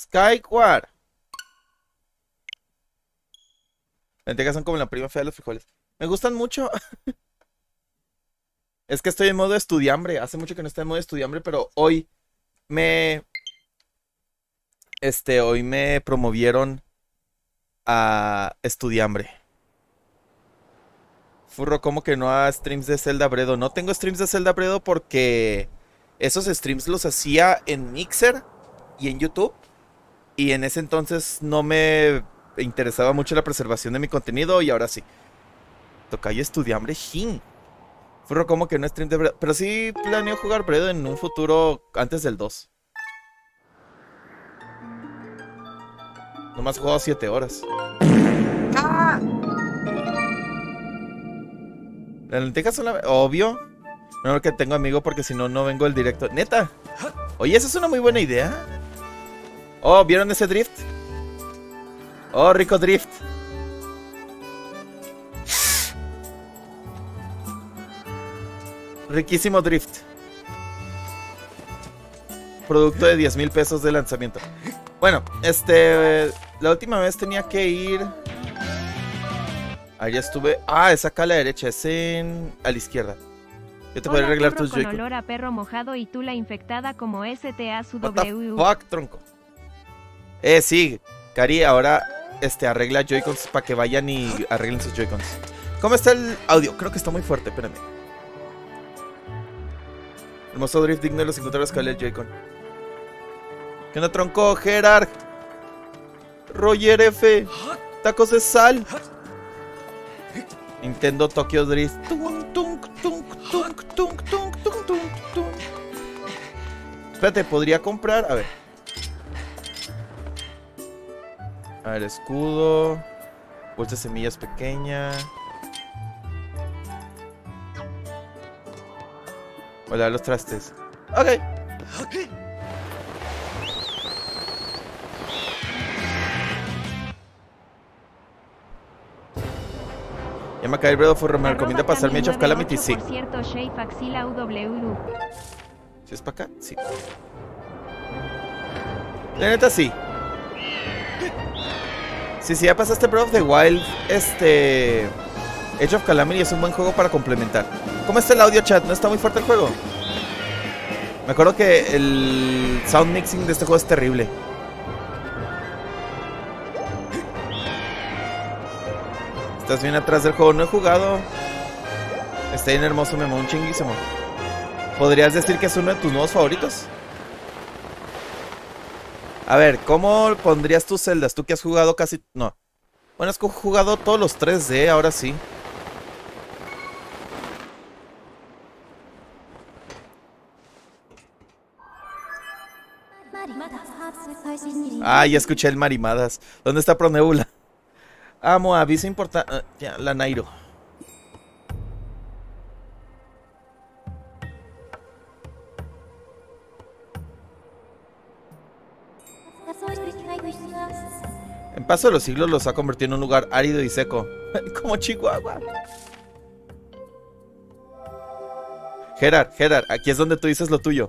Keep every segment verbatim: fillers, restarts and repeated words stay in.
Skyward. Las lentejas son como la prima fea de los frijoles. Me gustan mucho. Es que estoy en modo estudiambre. Hace mucho que no estoy en modo estudiambre, pero hoy me... Este, hoy me promovieron a estudiambre. Furro, ¿cómo que no a streams de Zelda Bredo? No tengo streams de Zelda Bredo porque esos streams los hacía en Mixer y en YouTube. Y en ese entonces no me interesaba mucho la preservación de mi contenido y ahora sí. Tocayo estudiambre, jin. Furro, ¿cómo que no stream de Bredo? Pero sí planeo jugar Bredo en un futuro antes del dos. Nomás he jugado siete horas. ¡Ah! Las lentejas son la... Obvio. No que tengo amigo porque si no, no vengo el directo. Neta. Oye, esa es una muy buena idea. Oh, ¿vieron ese drift? Oh, rico drift. Riquísimo drift. Producto de diez mil pesos de lanzamiento. Bueno, este... La última vez tenía que ir... Ahí estuve... Ah, es acá a la derecha, es en... a la izquierda. Yo te podré arreglar tus Joy-Con. Con olor a perro mojado y tú la infectada como S T A su What the W. fuck, tronco. Eh, sí, Cari, ahora este, arregla Joy-Cons para que vayan y arreglen sus Joy-Cons. ¿Cómo está el audio? Creo que está muy fuerte, espérame. Hermoso drift digno de los encontrados que el Joy-Con. ¿Qué onda, tronco? Gerard. Roger F. Tacos de sal. Nintendo Tokyo Drift. Tung, tung, tung, tung, tung, tung, tung, tung, tung. Espérate, podría comprar. A ver. A ver, escudo. Bolsa de semillas pequeña. Hola, los trastes. Ok. Ya me cae el Bredo Forro, me recomienda pasarme Age of Calamity, sí. Por cierto, Shea Faxila U W. ¿Sí es para acá? Sí. La neta, sí. Sí, sí, ya pasaste Breath of the Wild. Este... Age of Calamity es un buen juego para complementar. ¿Cómo está el audio, chat? ¿No está muy fuerte el juego? Me acuerdo que el sound mixing de este juego es terrible. Estás bien atrás del juego, no he jugado. Está bien hermoso, me un chinguísimo. ¿Podrías decir que es uno de tus nuevos favoritos? A ver, ¿cómo pondrías tus celdas? Tú que has jugado casi... No. Bueno, has jugado todos los tres D, ahora sí. Ah, ya escuché el Marimadas. ¿Dónde está Pronebula? Amo, aviso importante. Uh, ya, la Nairo. En paso de los siglos los ha convertido en un lugar árido y seco. Como Chihuahua. Gerard, Gerard, aquí es donde tú dices lo tuyo.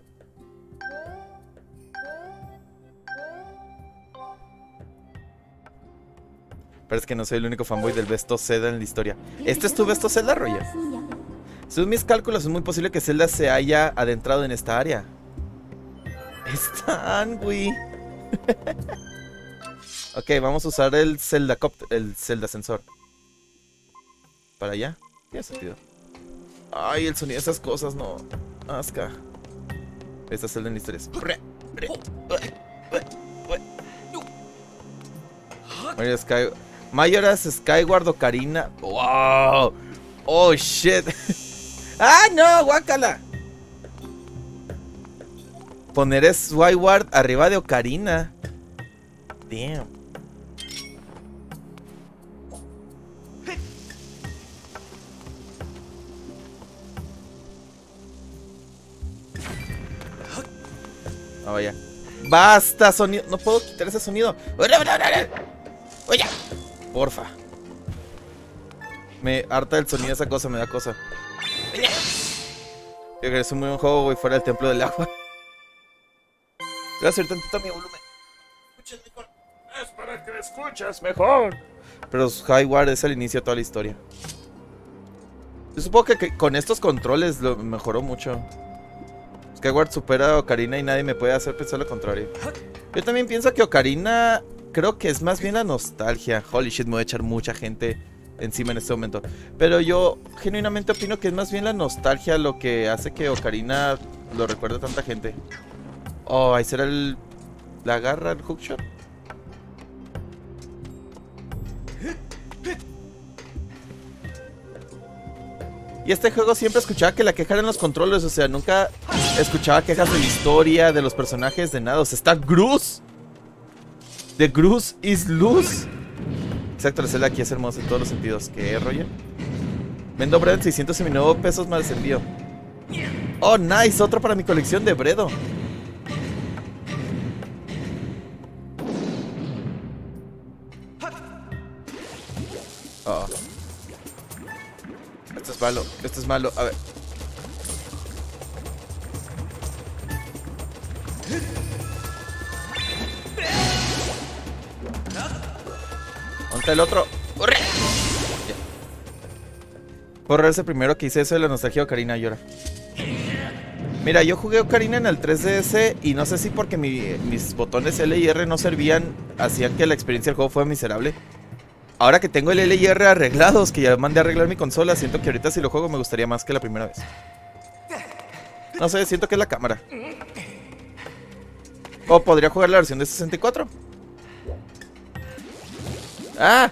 Pero es que no soy el único fanboy del Besto Zelda en la historia. ¿Este es tu Besto Zelda, Roger? Según mis cálculos, es muy posible que Zelda se haya adentrado en esta área. Están, güey. Ok, vamos a usar el Zelda Copter, el Zelda Sensor. Para allá. Tiene sentido. Ay, el sonido de esas cosas, no. Asca. Esta Zelda en la historia es... Mario Sky... Mayoras, Skyward, Ocarina. ¡Wow! ¡Oh, shit! ¡Ah, no! ¡Guácala! Poner Skyward arriba de Ocarina. Damn. Ah, vaya. ¡Basta, sonido! No puedo quitar ese sonido. Oye, porfa. Me harta el sonido de esa cosa, me da cosa. Yo que es un muy buen juego, voy fuera del templo del agua. Voy a subir tantito mi volumen. escuches mejor. Es para que escuches mejor. Pero Skyward es el inicio de toda la historia. Yo supongo que, que con estos controles lo mejoró mucho. Skyward supera a Ocarina y nadie me puede hacer pensar lo contrario. Yo también pienso que Ocarina creo que es más bien la nostalgia. Holy shit, me voy a echar mucha gente encima en este momento. Pero yo genuinamente opino que es más bien la nostalgia lo que hace que Ocarina lo recuerde a tanta gente. Oh, ahí será el... la garra, el hookshot. Y este juego siempre escuchaba que la queja eran los controles, o sea, nunca escuchaba quejas de la historia, de los personajes, de nada. O sea, está Gruz. The Gruz is loose. Exacto, la celda aquí es hermosa en todos los sentidos. ¿Qué, Roger? Vendo Bredo en seiscientos nueve pesos más envío. Oh, nice, otro para mi colección de Bredo. Oh. Esto es malo, esto es malo, a ver. ¿Dónde está el otro? ¡Corre! Ya. Por ese primero que hice eso de la nostalgia de Ocarina llora. Mira, yo jugué Ocarina en el tres D S y no sé si porque mi, mis botones L y R no servían, hacían que la experiencia del juego fuera miserable. Ahora que tengo el L y R arreglados, que ya mandé a arreglar mi consola, siento que ahorita si lo juego me gustaría más que la primera vez. No sé, siento que es la cámara. O podría jugar la versión de sesenta y cuatro. ¡Ah!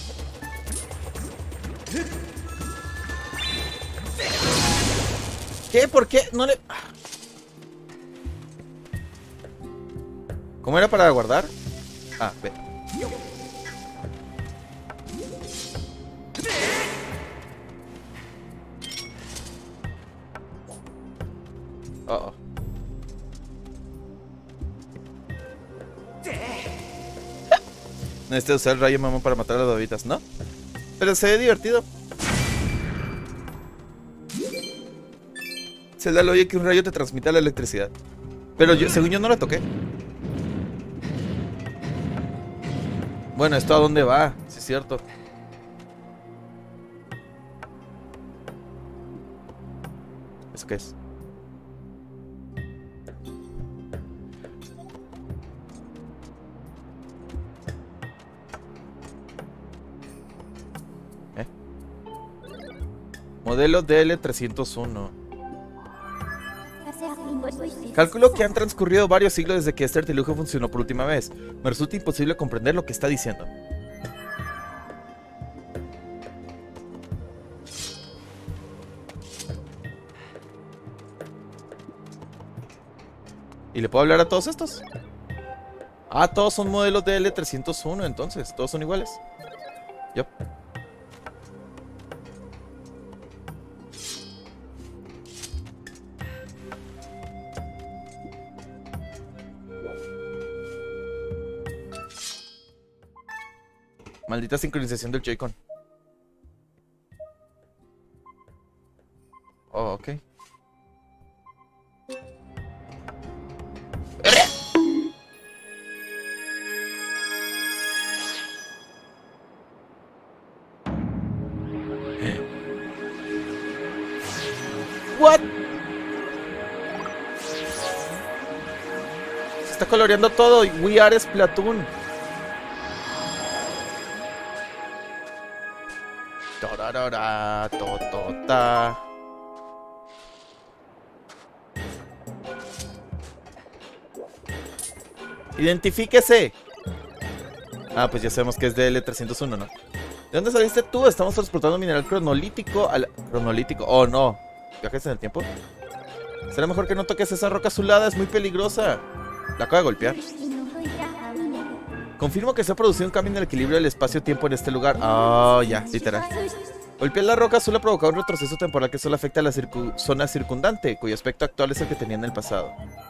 ¿Qué? ¿Por qué? No le... ¿Cómo era para guardar? Ah, ve. Uh oh. Necesito usar el rayo mamón para matar a las babitas, ¿no? Pero se ve divertido. Se da el oye que un rayo te transmite la electricidad. Pero yo, según yo no la toqué. Bueno, ¿esto a dónde va? Sí, es cierto. ¿Eso qué es? ¿Eh? Modelo D L trescientos uno. Calculo que han transcurrido varios siglos desde que este artilugio funcionó por última vez. Me resulta imposible comprender lo que está diciendo. ¿Y le puedo hablar a todos estos? Ah, todos son modelos D L trescientos uno, entonces. Todos son iguales. Yup. Maldita sincronización del Joy-Con. Oh, ok. What? Se está coloreando todo. We are Splatoon. Torarara, totota. Identifíquese. Ah, pues ya sabemos que es D L trescientos uno, ¿no? ¿De dónde saliste tú? Estamos transportando mineral cronolítico al... Cronolítico. Oh, no. ¿Viajes en el tiempo? Será mejor que no toques esa roca azulada. Es muy peligrosa. La acabo de golpear. Confirmo que se ha producido un cambio en el equilibrio del espacio-tiempo en este lugar. Oh, ya, literal. Golpear la roca azul ha provocado un retroceso temporal que solo afecta a la circu zona circundante, cuyo aspecto actual es el que tenía en el pasado.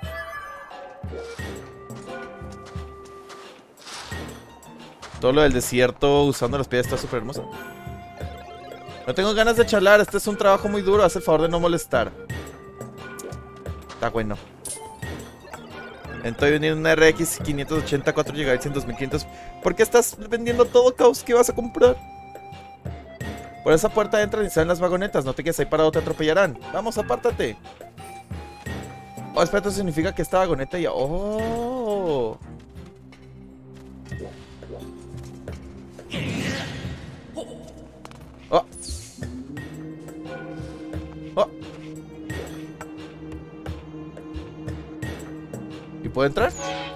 Todo lo del desierto usando las piedras está súper hermoso. No tengo ganas de charlar, este es un trabajo muy duro, haz el favor de no molestar. Está bueno. Estoy vendiendo una R X quinientos ochenta cuatro gigabytes en dos mil quinientos. ¿Por qué estás vendiendo todo, Caos? ¿Qué vas a comprar? Por esa puerta entran y salen las vagonetas. No te quedes ahí parado, te atropellarán. Vamos, apártate. Oh, espera, eso significa que esta vagoneta ya... Oh. Oh. Oh. ¿Y puedo entrar?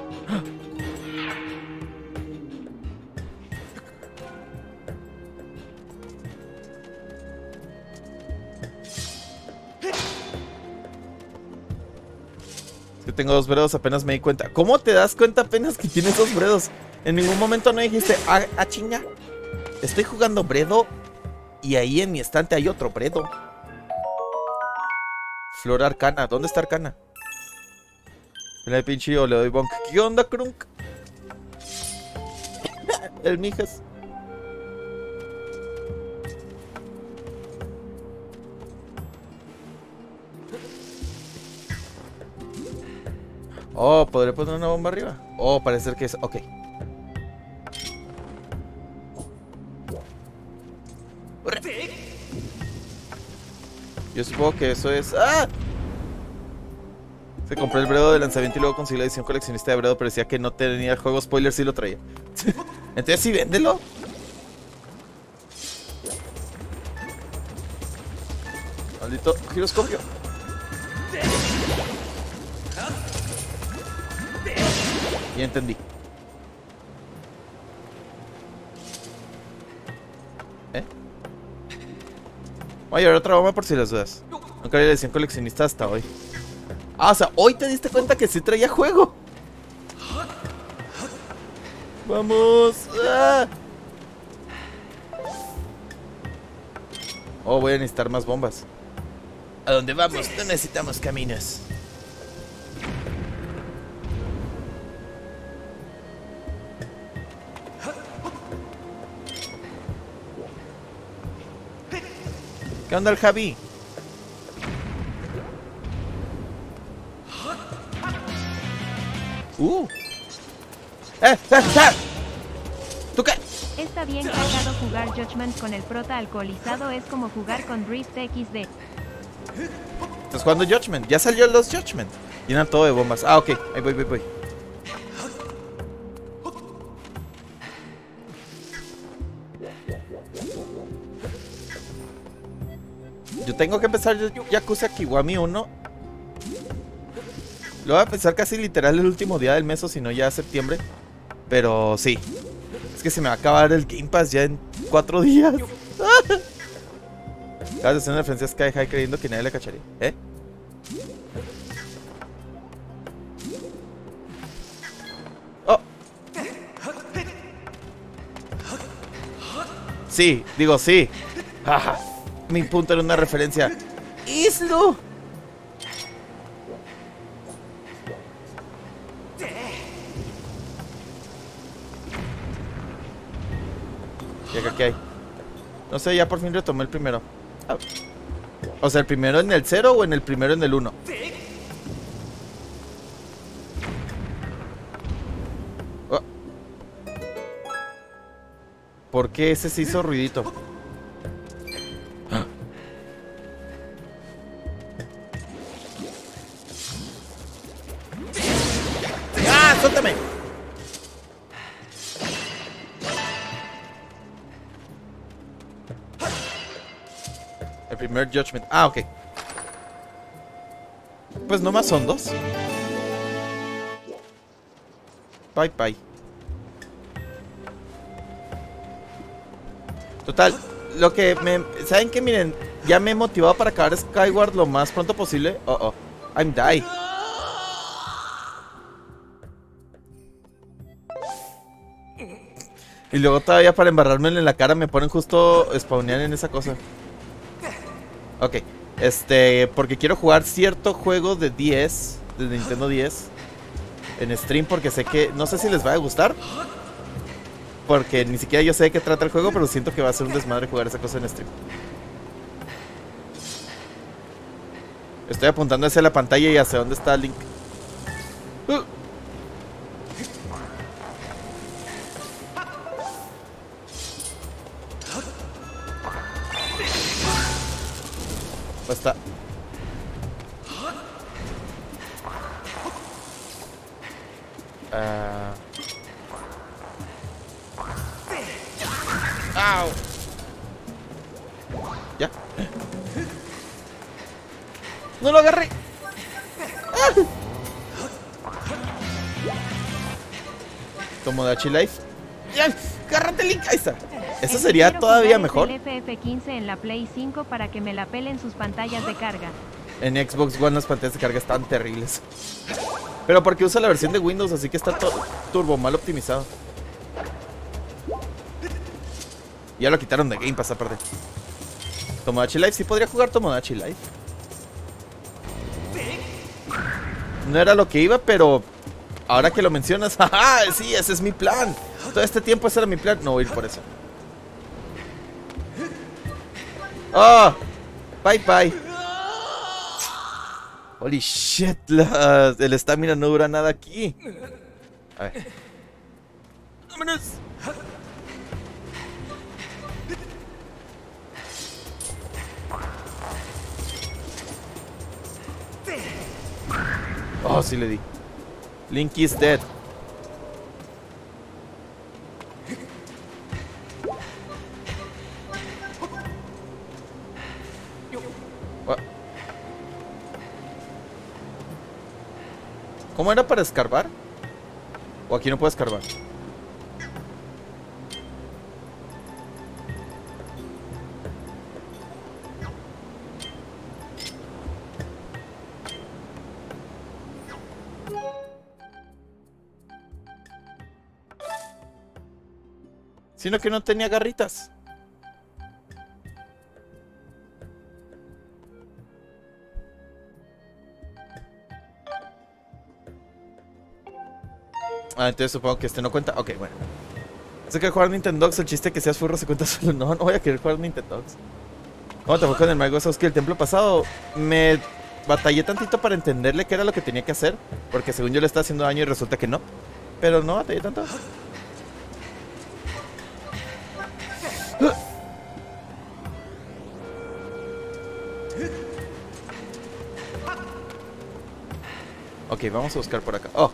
Que tengo dos bredos, apenas me di cuenta. ¿Cómo te das cuenta apenas que tienes dos bredos? En ningún momento no dijiste, ah, ah chinga, estoy jugando bredo y ahí en mi estante hay otro bredo. Flor arcana, ¿dónde está arcana? El pinche yo le doy bonk. ¿Qué onda, Krunk? El mijas. Oh, ¿podré poner una bomba arriba? Oh, parece ser que es... Ok. Yo supongo que eso es... ¡Ah! Se compró el bredo de lanzamiento y luego consiguió la edición coleccionista de bredo, pero decía que no tenía el juego spoiler, sí lo traía. Entonces sí, véndelo. Maldito giroscopio. Ya entendí. ¿Eh? Voy a llevar otra bomba por si las dudas. Nunca había edición coleccionista hasta hoy. Ah, o sea, hoy te diste cuenta que sí traía juego. Vamos. ¡Ah! Oh, voy a necesitar más bombas. ¿A dónde vamos? No necesitamos caminos. ¿Qué onda el Javi? Uh. ¡Eh! ¡Eh! ¡Eh! ¿Tú qué? Está bien cargado jugar Judgment con el prota alcoholizado, es como jugar con Rift equis de. Estás jugando Judgment. Ya salió los Judgment. Llenan todo de bombas. Ah, ok. Ahí voy, voy, voy. Yo tengo que empezar Yakuza Kiwami uno. Lo voy a empezar casi literal el último día del mes, o si no ya septiembre. Pero sí. Es que se me va a acabar el Game Pass ya en cuatro días. Acabas de hacer una referencia a Sky High creyendo que nadie le cacharía. ¿Eh? Oh. Sí, digo sí. Mi punto era una referencia. ¡Islu! ¿Y acá qué hay? No sé, ya por fin retomé el primero. Ah. O sea, ¿el primero en el cero o en el primero en el uno? Oh. ¿Por qué ese se hizo ruidito? ¡Ah! ¡Suéltame! El primer Judgment. Ah, ok. Pues nomás son dos. Bye, bye. Total, lo que me... ¿Saben qué? Miren, ya me he motivado para acabar Skyward lo más pronto posible. Oh, oh. I'm die. Y luego todavía para embarrarme en la cara me ponen justo spawnear en esa cosa. Ok, este, porque quiero jugar cierto juego de diez, de Nintendo diez, en stream, porque sé que, no sé si les va a gustar, porque ni siquiera yo sé de qué trata el juego, pero siento que va a ser un desmadre jugar esa cosa en stream. Estoy apuntando hacia la pantalla y hacia dónde está Link. Uh, Está. Uh... ¡Au! Ya. ¡No lo agarré! ¡Ah! Tomodachi Life. ¡Ya! ¡Agárrate, Link! Ahí está. Eso sería todavía mejor. El F F quince en la Play cinco para que me la pelen sus pantallas de carga. En Xbox One las pantallas de carga están terribles. Pero porque usa la versión de Windows, así que está turbo mal optimizado. Ya lo quitaron de Game Pass aparte. Tomodachi Life, sí podría jugar Tomodachi Life. No era lo que iba, pero ahora que lo mencionas, ¡ajá! Sí, ese es mi plan. Todo este tiempo ese era mi plan. No voy a ir por eso. ¡Oh! Bye bye. Holy shit, la, el estamina no dura nada aquí. A ver. ¡Vámonos! Oh, sí le di. Link is dead. What? ¿Cómo era para escarbar? ¿O aquí no puedo escarbar? Sino que no tenía garritas. Ah, entonces supongo que este no cuenta. Ok, bueno. Sé que jugar Nintendogs, el chiste que seas furro se cuenta solo. No, no voy a querer jugar Nintendogs. ¿Cómo te fue con el Mago Sasuke el templo pasado? Me batallé tantito para entenderle qué era lo que tenía que hacer. Porque según yo le estaba haciendo daño y resulta que no. Pero no batallé tanto. Ok, vamos a buscar por acá. Oh,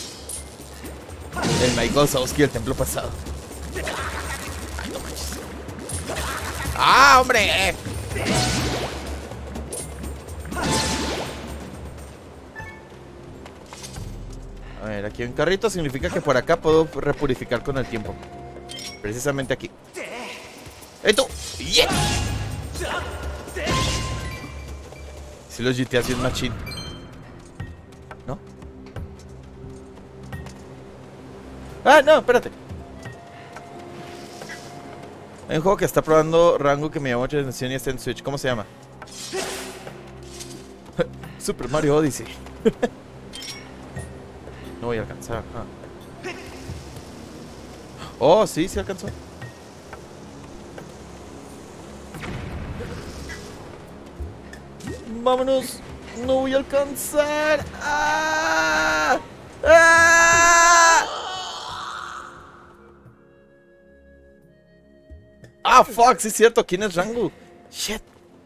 el Michael Sowski, el templo pasado. Ay, no manches. ¡Ah, hombre! A ver, aquí hay un carrito. Significa que por acá puedo repurificar con el tiempo. Precisamente aquí. ¡Eh, tú! ¡Yeah! Si los G T A hacen machín. ¿No? Ah, no, espérate. Hay un juego que está probando rango que me llamó mucha atención y está en Switch. ¿Cómo se llama? Super Mario Odyssey. No voy a alcanzar. Ah. Oh, sí, sí alcanzó. Vámonos. No voy a alcanzar. ¡Ah! ¡Ah! Ah, fuck, sí es cierto. ¿Quién es Rangu? Shit.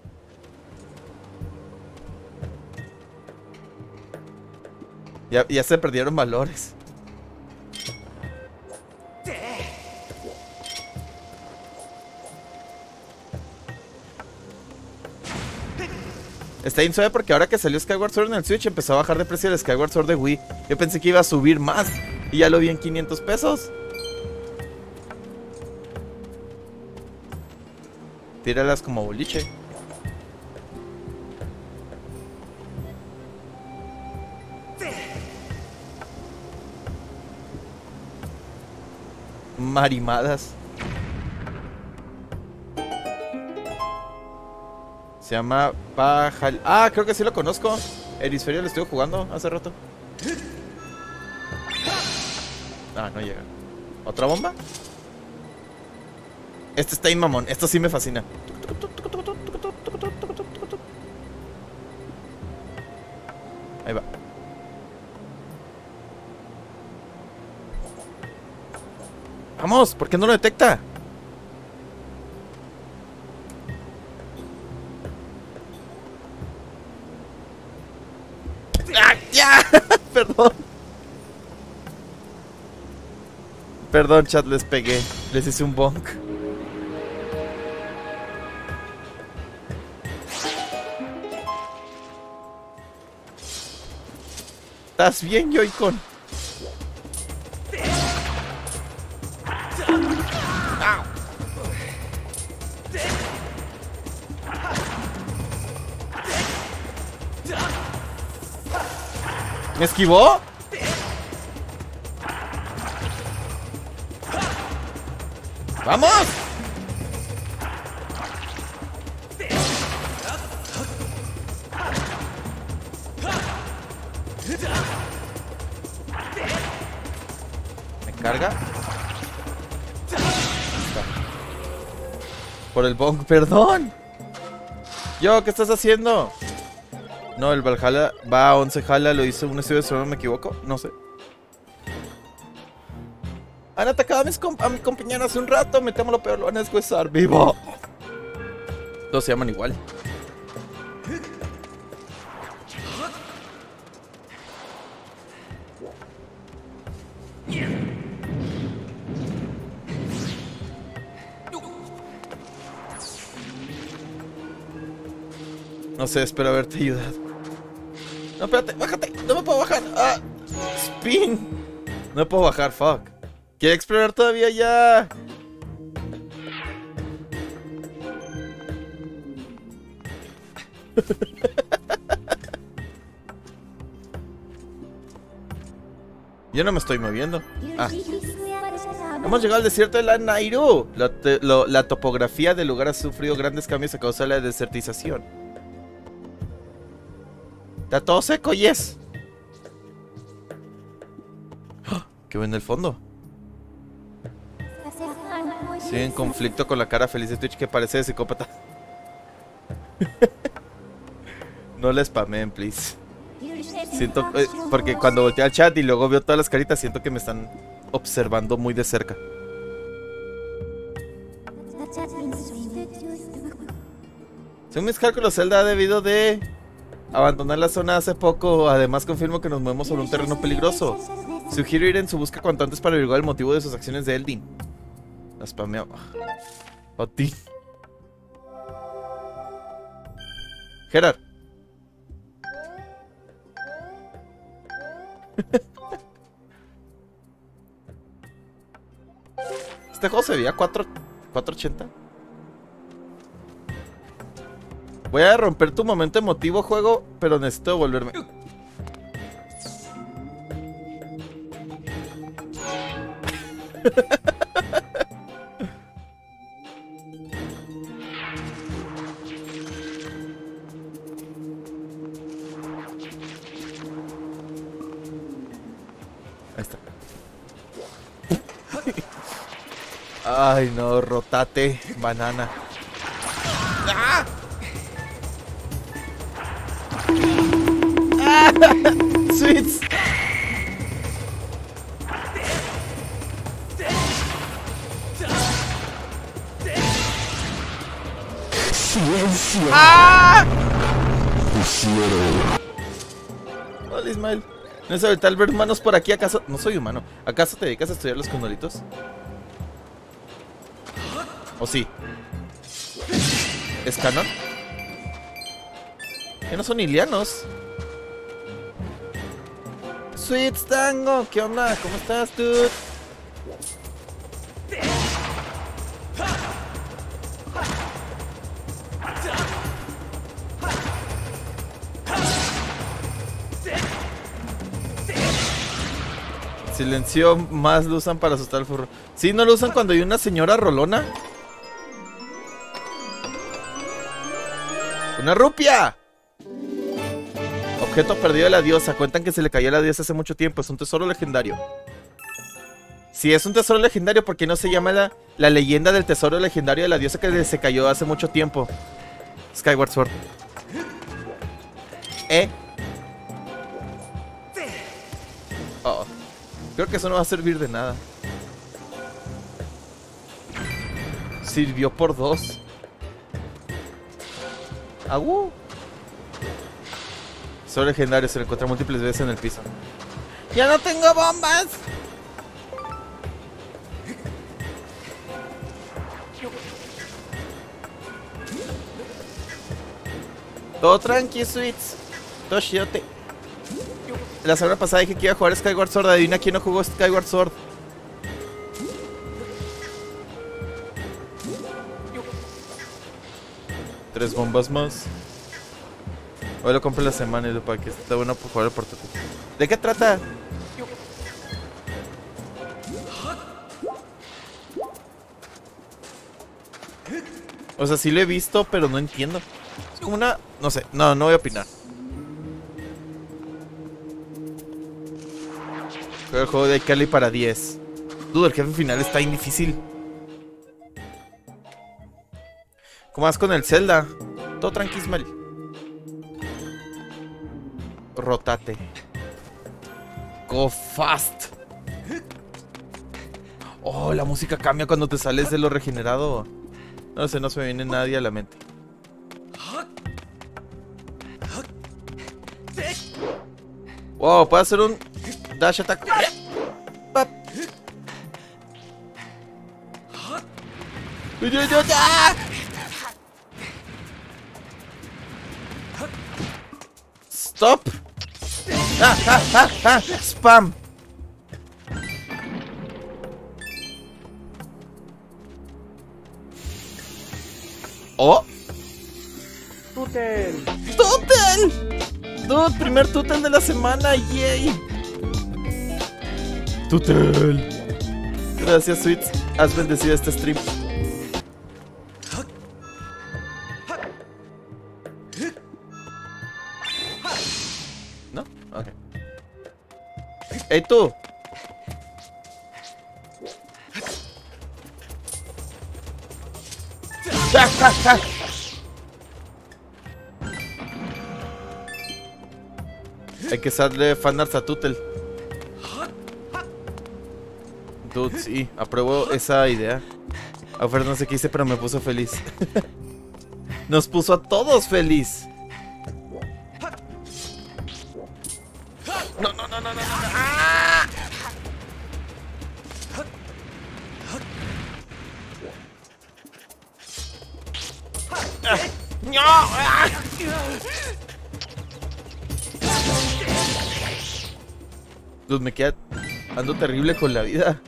Ya, ya se perdieron valores. Está bien suave porque ahora que salió Skyward Sword en el Switch empezó a bajar de precio el Skyward Sword de Wii. Yo pensé que iba a subir más y ya lo vi en quinientos pesos. Tíralas como boliche. Marimadas. Se llama Pajal... Ah, creo que sí lo conozco. Hemisferio lo estuve jugando hace rato. Ah, no llega. ¿Otra bomba? Este está ahí, mamón. Esto sí me fascina. Ahí va. Vamos, ¿por qué no lo detecta? ¡Ah, ya! Perdón. Perdón, chat, les pegué. Les hice un bonk. ¿Estás bien, Joy-Con? ¿Me esquivó? ¡Vamos! ¿Me carga? Por el bong, perdón. Yo, ¿qué estás haciendo? No, el Valhalla va a once Jala, lo hizo un estudio de solo, ¿me equivoco? No sé. Han atacado a mis, a mis compañeros hace un rato, me temo lo peor, lo van a deshuesar vivo. Todos se llaman igual. No sé, espero haberte ayudado. No, espérate, bájate, no me puedo bajar. Ah, spin. No me puedo bajar, fuck. Quiero explorar todavía ya. Yo no me estoy moviendo. Ah. Hemos llegado al desierto de la Nairu. La, te, lo, la topografía del lugar ha sufrido grandes cambios a causa de la desertización. Está todo seco, yes. ¡Oh! ¿Qué ven en el fondo? Sí, en conflicto con la cara feliz de Twitch que parece de psicópata. No le spameen, please. Siento, eh, porque cuando volteé al chat y luego veo todas las caritas, siento que me están observando muy de cerca. Según mis cálculos, Zelda ha debido de abandonar la zona hace poco. Además, confirmo que nos movemos sobre un terreno peligroso. Sugiero ir en su busca cuanto antes para averiguar el motivo de sus acciones de Eldin. La spameo. A ti. Gerard. Este juego se veía cuatro ochenta. Voy a romper tu momento emotivo, juego, pero necesito volverme. Ahí está. Ay, no, rotate, banana. ¡Ah! ¡Ah! ¡Sweets! ¡Ah! Hola, Ismael. ¿No es habitual ver humanos por aquí? ¿Acaso? No soy humano. ¿Acaso te dedicas a estudiar los condolitos? ¿O sí? ¿Es canon? Que no son ilianos. Sweets Tango, ¿qué onda? ¿Cómo estás, dude? Silencio, más lo usan para asustar al furro. Sí, ¿no lo usan cuando hay una señora rolona? ¡Una rupia! Objeto perdido de la diosa. Cuentan que se le cayó a la diosa hace mucho tiempo. Es un tesoro legendario. Si es un tesoro legendario, ¿por qué no se llama la, la leyenda del tesoro legendario de la diosa que se cayó hace mucho tiempo? Skyward Sword. ¿Eh? Oh. Creo que eso no va a servir de nada. Sirvió por dos. ¡Agu! Son legendarios, se lo encuentra múltiples veces en el piso. ¡Ya no tengo bombas! Todo tranqui, Sweets. Todo chiote. La semana pasada dije que iba a jugar Skyward Sword. Adivina quién no jugó Skyward Sword. Tres bombas más. Hoy lo compré la semana y lo para que está bueno por jugar el portátil. ¿De qué trata? O sea, sí lo he visto, pero no entiendo. Es como una... No sé, no, no voy a opinar. Juego el juego de iCarly para diez. Dudo, el jefe final está bien difícil. ¿Cómo vas con el Zelda? Todo tranquismal. Rotate. Go fast. Oh, la música cambia cuando te sales de lo regenerado. No sé, no se me viene nadie a la mente. Wow, puedo hacer un dash attack. Pap. Stop. Ah, ah, ah, ah. Spam. Oh. ¡Tutel! ¡Tutel! Dude, primer tutel de la semana, yay. Tutel. Gracias, Sweets. Has bendecido este stream. ¿No? Ok. ¡Ey, tú! ¡Ja, ja, ja! Hay que darle fanarts a Tutel. Dude, sí, apruebo esa idea. A ver, no sé qué hice, pero me puso feliz. Nos puso a todos feliz. No, no, no, no, no, no. ¡Ah! ¡Ah! ¡No! ¡Ah! Dude, me queda... Ando terrible con la vida.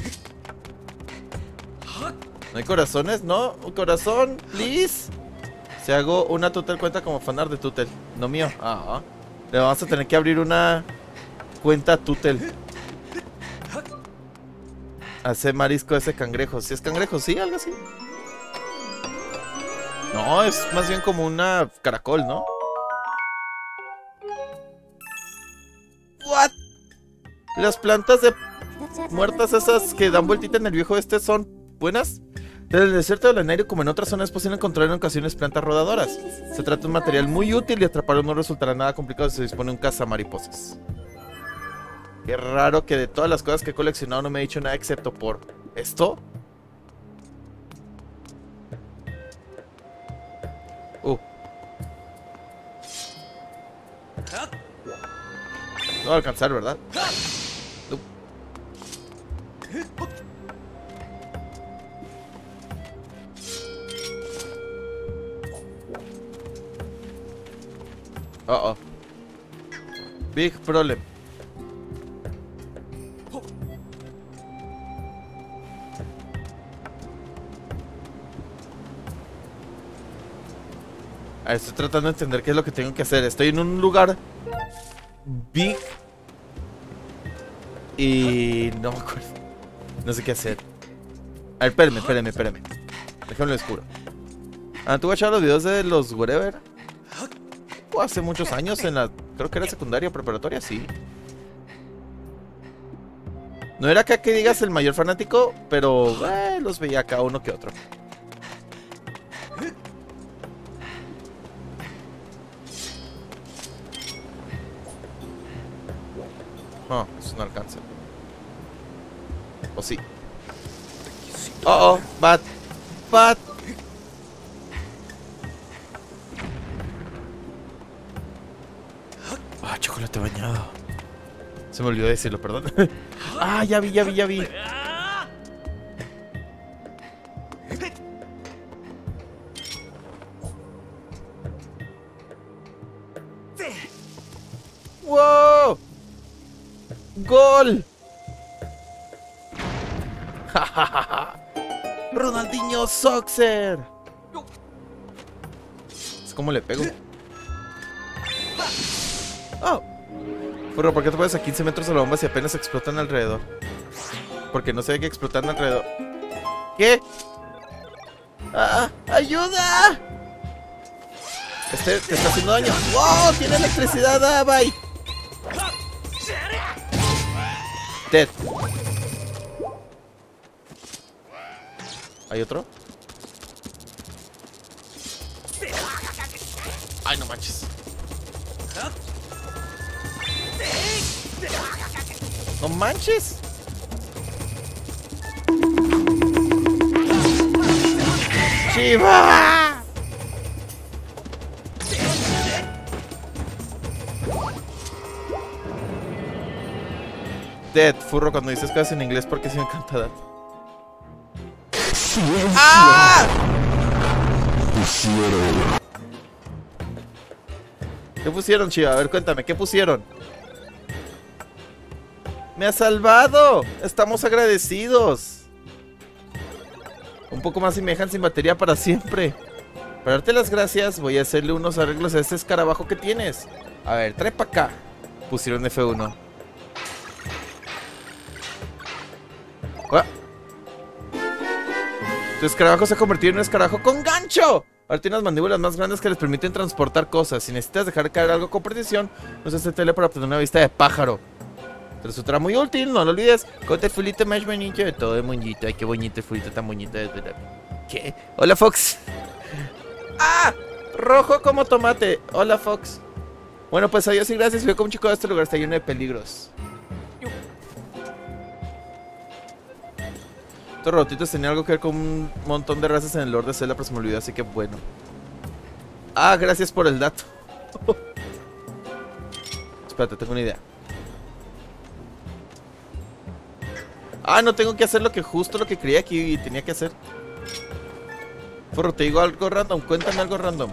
¿No hay corazones? No, un corazón, please. Si hago una Tutel cuenta como fanar de Tutel. No mío. Ah, le vamos a tener que abrir una cuenta Tutel. Hace marisco ese cangrejo. Si es cangrejo, sí, algo así. No, es más bien como una caracol, ¿no? What? Las plantas de muertas esas que dan vueltita en el viejo este son buenas. Desde el desierto del Lenario, como en otras zonas, es posible encontrar en ocasiones plantas rodadoras. Se trata de un material muy útil y atraparlo no resultará nada complicado si se dispone de un cazamariposas. Qué raro que de todas las cosas que he coleccionado no me he dicho nada excepto por esto. Uh. No va a alcanzar, ¿verdad? Uh. Uh oh. Big problem. Ah, estoy tratando de entender qué es lo que tengo que hacer. Estoy en un lugar big y no me acuerdo. No sé qué hacer. A ver, espérenme, espérenme, espérenme. Déjame lo oscuro. Ah, ¿tú has echado los videos de los whatever? Oh, hace muchos años en la... Creo que era secundaria o preparatoria, sí. No era acá que digas el mayor fanático, pero eh, los veía acá uno que otro. Oh, eso no alcanza. O sí. Oh, oh, bat. Bat. chocolate bañado. Se me olvidó decirlo, perdón. Ah, ya vi, ya vi, ya vi. ¡Wow! ¡Gol! ¡Ronaldinho Soxer! Es como le pego. ¡Oh! Pero ¿por qué te pones a quince metros de la bomba si apenas explotan alrededor? Porque no se ve que explotan alrededor. ¿Qué? ¡Ah! ¡Ayuda! Este te está haciendo daño. ¡Wow! ¡Tiene electricidad! ¡Ah, bye! Dead. ¿Hay otro? Ay, no manches. No manches. ¡Chiva! Dead, furro, cuando dices cosas en inglés porque sí me encanta dar. ¡Ah! ¿Qué pusieron, Chiva? A ver, cuéntame, ¿qué pusieron? ¡Me ha salvado! ¡Estamos agradecidos! Un poco más y me dejan sin batería para siempre. Para darte las gracias, voy a hacerle unos arreglos a este escarabajo que tienes. A ver, trae para acá. Pusieron F uno. ¡Ah! Tu escarabajo se ha convertido en un escarabajo con gancho. Ahora tiene unas mandíbulas más grandes que les permiten transportar cosas. Si necesitas dejar caer algo con precisión, usa este tele para obtener una vista de pájaro. Te resultará muy útil, no lo olvides. Con el fulito más bonito de todo el muñito. Ay, qué bonito el fulito tan bonito. ¿Qué? Hola, Fox. ¡Ah! Rojo como tomate. Hola, Fox. Bueno, pues adiós y gracias. Veo como un chico de este lugar está lleno de peligros. Estos robotitos tenían algo que ver con un montón de razas en el Lord de Zelda, pero se me olvidó, así que bueno. Ah, gracias por el dato. Espérate, tengo una idea. Ah, no tengo que hacer lo que justo lo que creía que tenía que hacer. Forro, te digo algo random, cuéntame algo random.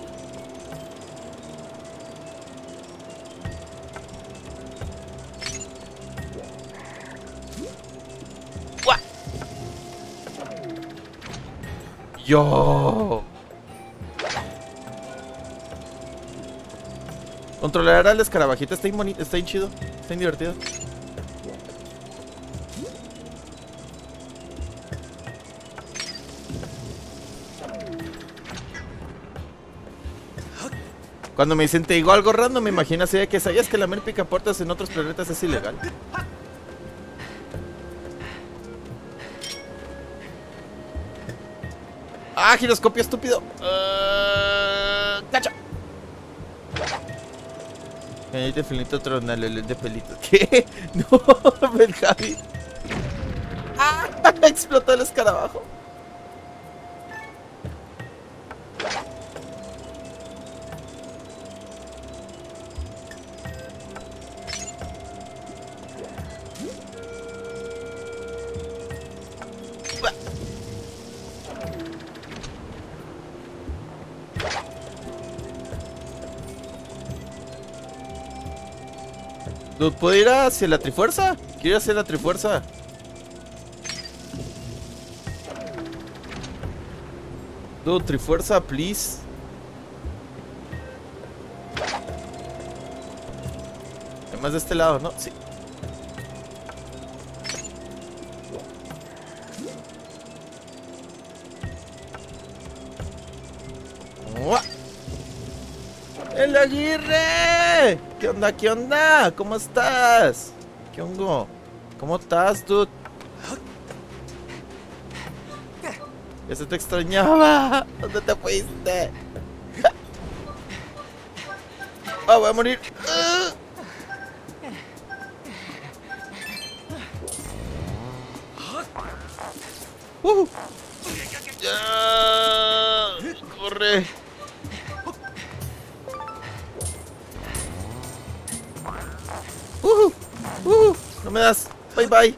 ¡Guau! Yo. Controlar al escarabajito está bien bonito, está bien chido, está bien divertido. Cuando me dicen te digo algo random, me imagino así de que sabías que lamer picaportas en otros planetas es ilegal. ¡Ah, giroscopio estúpido! Uh, ¡Cacha! De filito tronal, el de pelito. ¿Qué? No, el Javi. ¡Ah! Explotó el escarabajo. Dude, ¿puedo ir hacia la trifuerza? Quiero ir hacia la trifuerza. Dude, trifuerza, please. Además de este lado, ¿no? Sí. ¡El Aguirre! ¿Qué onda? ¿Qué onda? ¿Cómo estás? ¿Qué hongo? ¿Cómo estás, dude? Ya se te extrañaba. ¿Dónde te fuiste? ¡Ah, voy a morir! ¡Uh! ¡Uh! ¡Ya! ¡Corre! Uh, uh, no me das. Bye bye. Ahí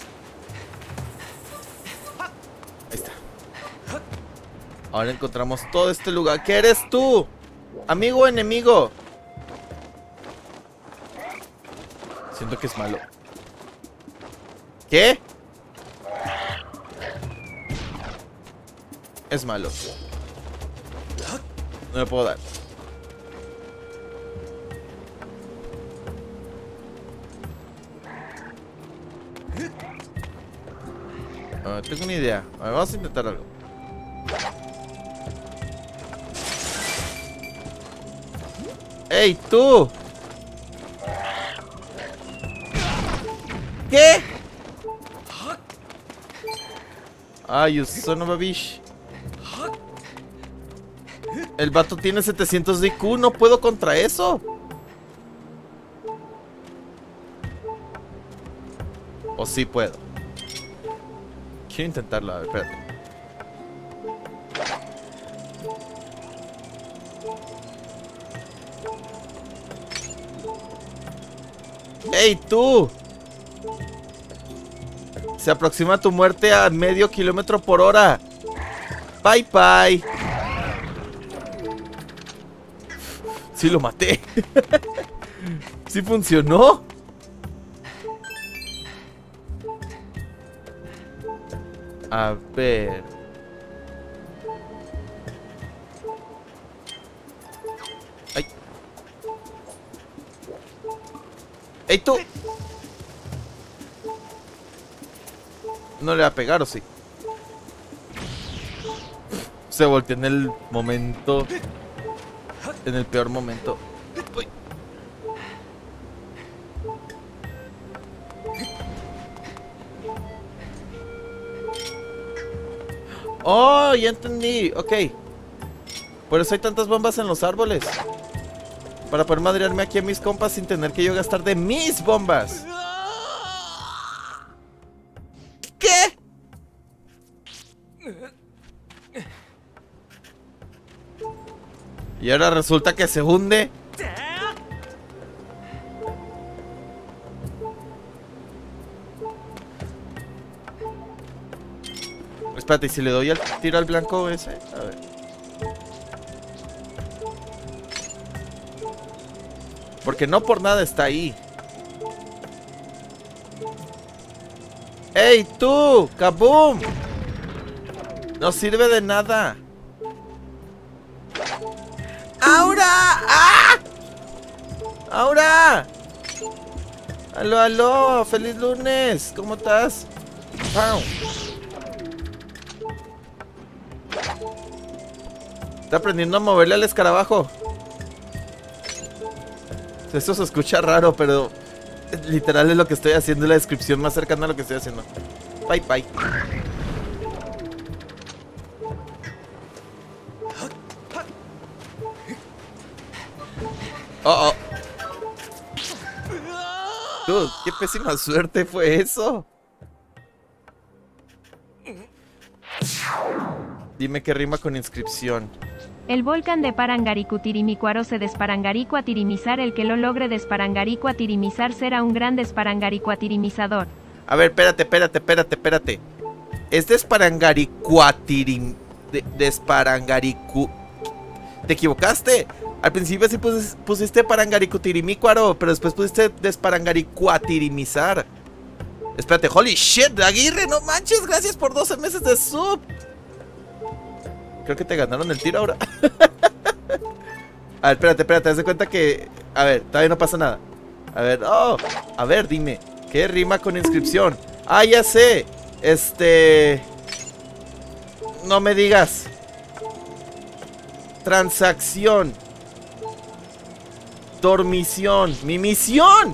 está. Ahora encontramos todo este lugar. ¿Qué eres tú? ¿Amigo o enemigo? Siento que es malo. ¿Qué? Es malo. No me puedo dar. Uh, tengo una idea. A ver, vamos a intentar algo. ¡Ey, tú! ¿Qué? Ay, you son of a bitch. El vato tiene setecientos de I Q. No puedo contra eso. O sí puedo. Quiero intentarlo. A ver, espérate. ¡Ey, tú! Se aproxima tu muerte a medio kilómetro por hora. Bye, bye. Sí lo maté. Sí funcionó. A ver. Ay. ¡Ey, tú! No le va a pegar, ¿o sí? Se volteó en el momento. En el peor momento. Uy. Oh, ya entendí. Ok. Por eso hay tantas bombas en los árboles. Para poder madrearme aquí a mis compas sin tener que yo gastar de mis bombas. ¿Qué? Y ahora resulta que se hunde. Espérate, ¿y si le doy el tiro al blanco ese? A ver. Porque no por nada está ahí. ¡Ey, tú! ¡Kaboom! No sirve de nada. ¡Aura! ¡Ah! ¡Aura! ¡Aló, aló! ¡Feliz lunes! ¿Cómo estás? ¡Pau! Está aprendiendo a moverle al escarabajo. Eso se escucha raro, pero literal es lo que estoy haciendo. La descripción más cercana a lo que estoy haciendo. Bye, bye. Oh, oh. Dude, qué pésima suerte fue eso. Dime qué rima con inscripción. El volcán de Parangaricutirimícuaro se desparangaricuatirimizar. El que lo logre desparangaricuatirimizar será un gran desparangaricuatirimizador. A ver, espérate, espérate, espérate, espérate. Es desparangaricuatirim... De, desparangaricu... Te equivocaste. Al principio sí pus, pusiste parangaricutirimícuaro, pero después pusiste desparangaricuatirimizar. Espérate, holy shit, Aguirre, no manches, gracias por doce meses de sub. Creo que te ganaron el tiro ahora. A ver, espérate, espérate, haz de cuenta que... A ver, todavía no pasa nada. A ver, oh, a ver, dime, ¿qué rima con inscripción? Ah, ya sé. Este... No me digas. Transacción. Dormición. ¡Mi misión!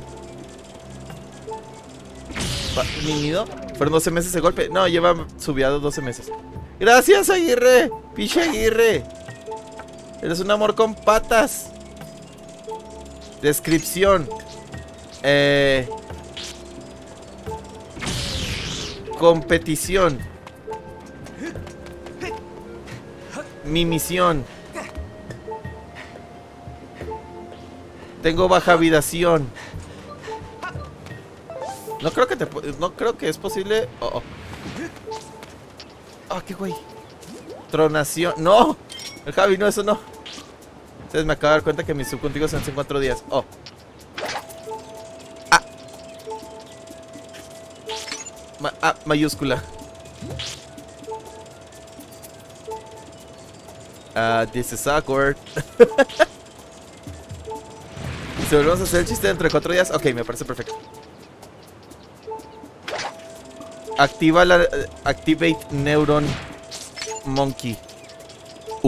¿Mimido? ¿Fueron doce meses de golpe? No, lleva subiado doce meses. Gracias, Aguirre. Piche Aguirre. Eres un amor con patas. Descripción. Eh... Competición. Mi misión. Tengo baja vibración. No creo que te... No creo que es posible... Oh, oh. Ah, qué güey. Tronación. ¡No! El Javi, no, eso no. Entonces me acabo de dar cuenta que mi sub contigo se hace en cuatro días. Oh. Ah. Ma ah, mayúscula. Ah, uh, this is awkward. Si volvemos a hacer el chiste dentro de cuatro días. Ok, me parece perfecto. Activa la... Uh, activate Neuron Monkey. Uh.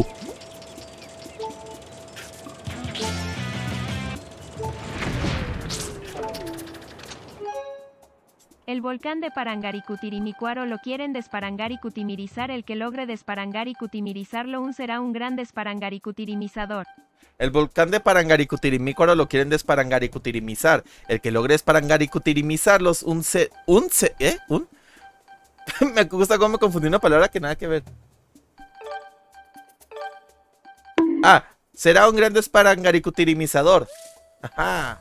El volcán de Parangaricutirimícuaro lo quieren desparangaricutimirizar. El que logre desparangaricutimirizarlo un será un gran desparangaricutirimizador. El volcán de Parangaricutirimícuaro lo quieren desparangaricutirimizar. El que logre desparangaricutirimizarlos un se... Un se... ¿Eh? ¿Un? Me gusta cómo me confundí una palabra que nada que ver. Ah, será un gran desparangaricutirimizador. Ajá.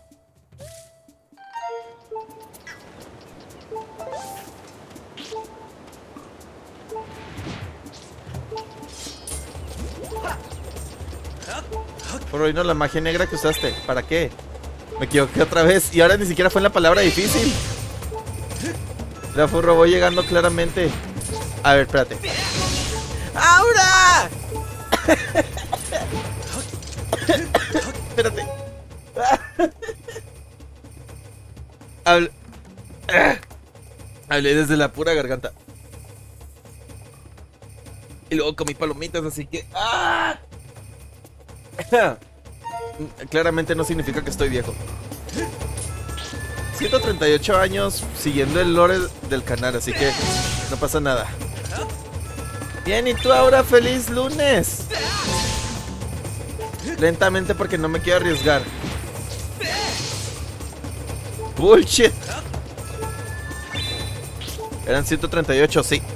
Por hoy no la magia negra que usaste. ¿Para qué? Me equivoqué otra vez. Y ahora ni siquiera fue en la palabra difícil. La furro voy llegando claramente. A ver, espérate. ¡Aura! Espérate. Hablé... Hablé desde la pura garganta. Y luego comí palomitas, así que... ¡Ah! Claramente no significa que estoy viejo. ciento treinta y ocho años siguiendo el lore del canal, así que no pasa nada. Bien, y tú ahora feliz lunes. Lentamente porque no me quiero arriesgar. Bullshit. Eran ciento treinta y ocho, sí.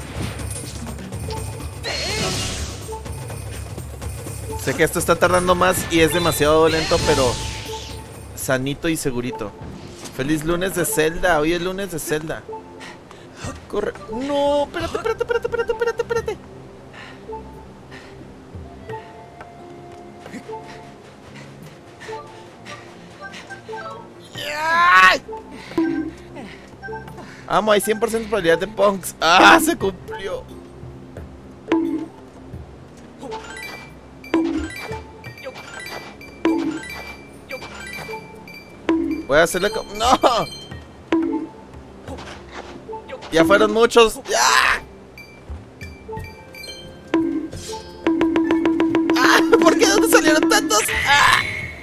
Sé que esto está tardando más y es demasiado lento, pero sanito y segurito. Feliz lunes de Zelda. Hoy es lunes de Zelda. Corre. No, espérate, espérate, espérate, espérate, espérate, espérate. Amo, hay cien por ciento probabilidad de punks. ¡Ah! Se cumplió. Voy a hacerle... ¡No! Ya fueron muchos. ¡Ya! ¡Ah! ¿Por qué? ¿Dónde salieron tantos? ¡Ah!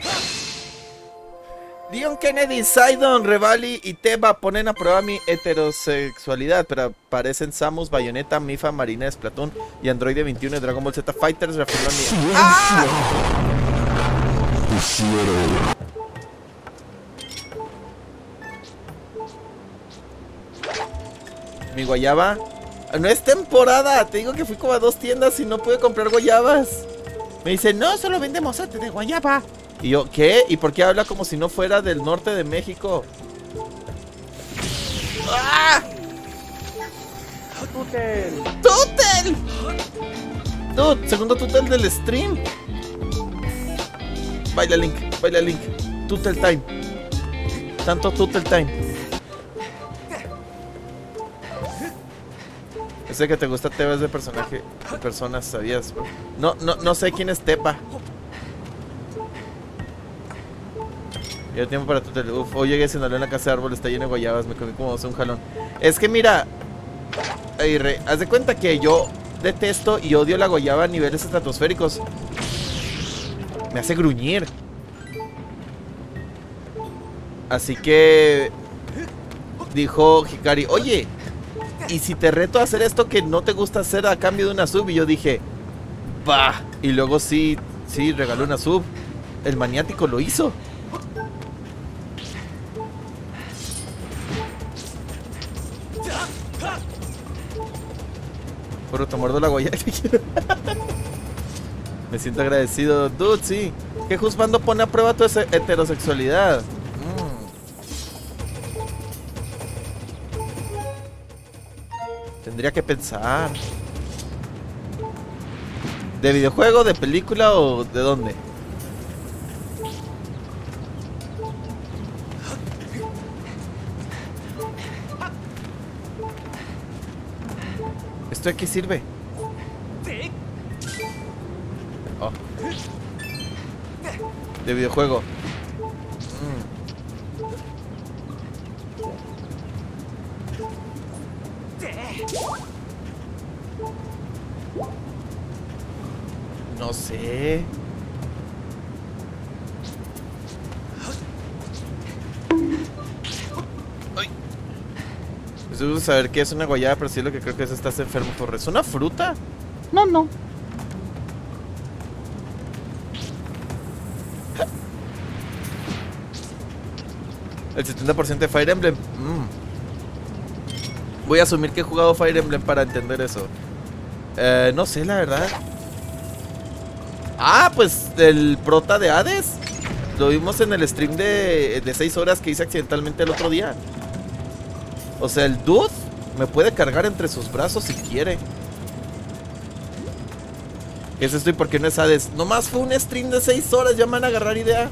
Dion Kennedy, Sidon, Revali y Teba ponen a prueba mi heterosexualidad, pero aparecen Samus, Bayonetta, Mifa, Marina, Splatoon y Android veintiuno de Dragon Ball Z Fighters reafirman mi... ¡Ah! Mi guayaba. No es temporada. Te digo que fui como a dos tiendas y no pude comprar guayabas. Me dice, no, solo vendemos arte de guayaba. Y yo, ¿qué? ¿Y por qué habla como si no fuera del norte de México? ¡Ah! ¡Tutel! ¡Tutel! Tut, segundo tutel del stream. Baila Link, baila Link. Tutel time. Tanto tutel time. Sé que te gusta Teba, es de personaje de personas, ¿sabías? No, no, no sé quién es Tepa. Yo tiempo para tu tele. Uf, hoy llegué sin en la casa de árbol, está lleno de guayabas, me comí como un jalón. Es que mira, ay, re, haz de cuenta que yo detesto y odio la guayaba a niveles estratosféricos. Me hace gruñir. Así que dijo Hikari, oye, ¿y si te reto a hacer esto que no te gusta hacer a cambio de una sub? Y yo dije, bah. Y luego sí, sí, regaló una sub. El maniático lo hizo. Por te muerdo la guayaba. Me siento agradecido. Dude, sí. Que Juzbando pone a prueba tu heterosexualidad. Tendría que pensar. ¿De videojuego, de película o de dónde? ¿Esto de qué sirve? Oh. De videojuego. Mm. No sé. Ay. Estoy buscando saber qué es una guayaba, pero sí lo que creo que es estás enfermo por ¿es una fruta? No, no. El setenta por ciento de Fire Emblem. Mm. Voy a asumir que he jugado Fire Emblem para entender eso. Eh, no sé, la verdad. Ah, pues el prota de Hades. Lo vimos en el stream de, de seis horas que hice accidentalmente el otro día. O sea, el dude me puede cargar entre sus brazos si quiere. ¿Qué es esto y por qué no es Hades? Nomás fue un stream de seis horas, ya me van a agarrar idea.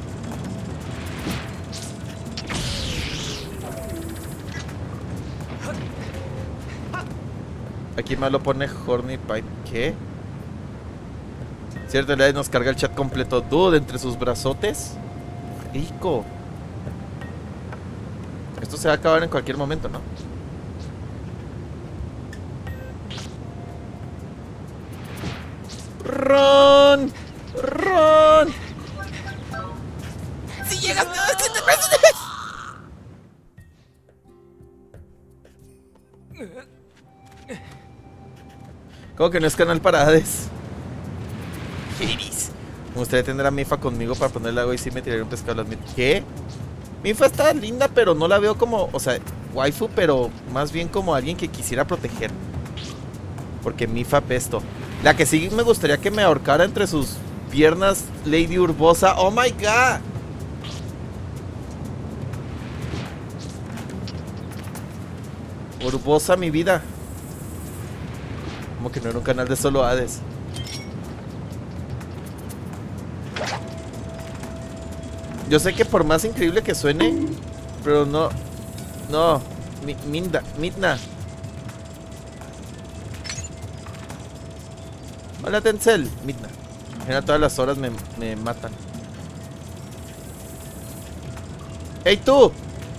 Aquí más lo pone Horny Pipe. ¿Qué? Cierto, le nos carga el chat completo. Dude, entre sus brazotes. Rico. Esto se va a acabar en cualquier momento, ¿no? ¡Ron! ¡Ron! ¡Si llegas! ¿Cómo que no es canal para Hades? Me gustaría tener a Mifa conmigo para ponerle agua y sí me tiraría un pescado a las... ¿Qué? Mifa está linda, pero no la veo como... O sea, waifu, pero más bien como alguien que quisiera proteger. Porque Mifa pesto. La que sí me gustaría que me ahorcara entre sus piernas, Lady Urbosa. ¡Oh my god! Urbosa, mi vida. Como que no era un canal de solo Hades. Yo sé que por más increíble que suene, pero no. No. Mi, Minda, Midna. Hola, Tencel. Midna. Mira, todas las horas me, me matan. ¡Ey, tú!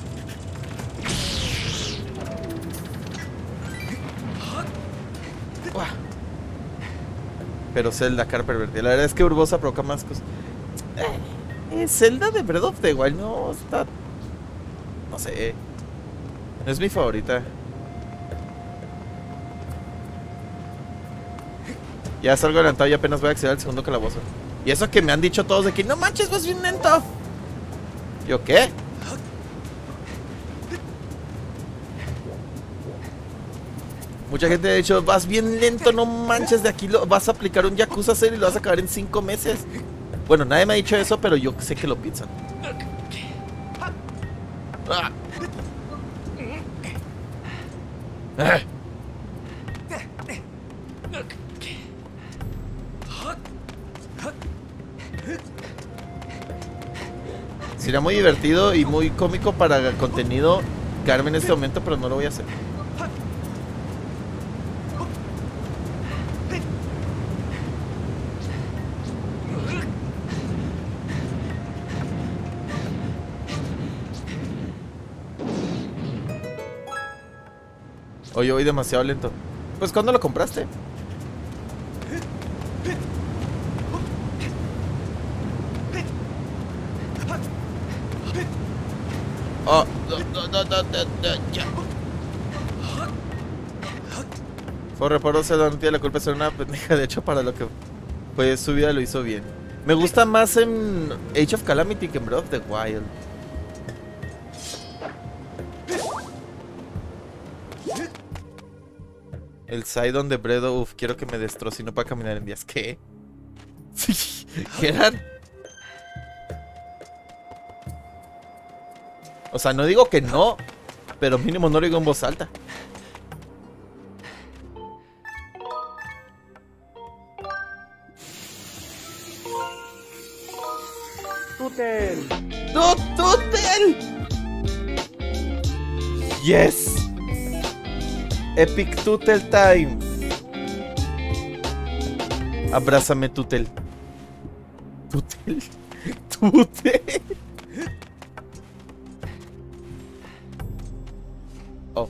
Uah. Pero Zelda, cara pervertida. La verdad es que Urbosa provoca más cosas. Eh, Zelda de Breath of the Wild no está... No sé. No es mi favorita. Ya salgo adelantado y apenas voy a acceder al segundo calabozo. Y eso que me han dicho todos de que no manches, vas bien lento. ¿Yo qué? Mucha gente ha dicho, vas bien lento, no manches, de aquí lo, vas a aplicar un Yakuza cero y lo vas a acabar en cinco meses. Bueno, nadie me ha dicho eso, pero yo sé que lo piensan. Ah. Ah. Sería muy divertido y muy cómico para contenido quedarme en este momento, pero no lo voy a hacer. Oye, voy demasiado lento. Pues, ¿cuándo lo compraste? Oh, no, no, no, no, no, no, ya. Por reporto, se no tiene la culpa de ser una pendeja. De hecho, para lo que fue su vida lo hizo bien. Me gusta más en Age of Calamity que en Breath of the Wild. El Sidon de Bredo, uff, quiero que me destroce y no para caminar en días. ¿Qué? Gerard. O sea, no digo que no, pero mínimo no lo digo en voz alta. Tutel. ¡No, Tutel! ¡Yes! Epic Tutel Time. Abrázame, Tutel. Tutel. Tutel. Oh.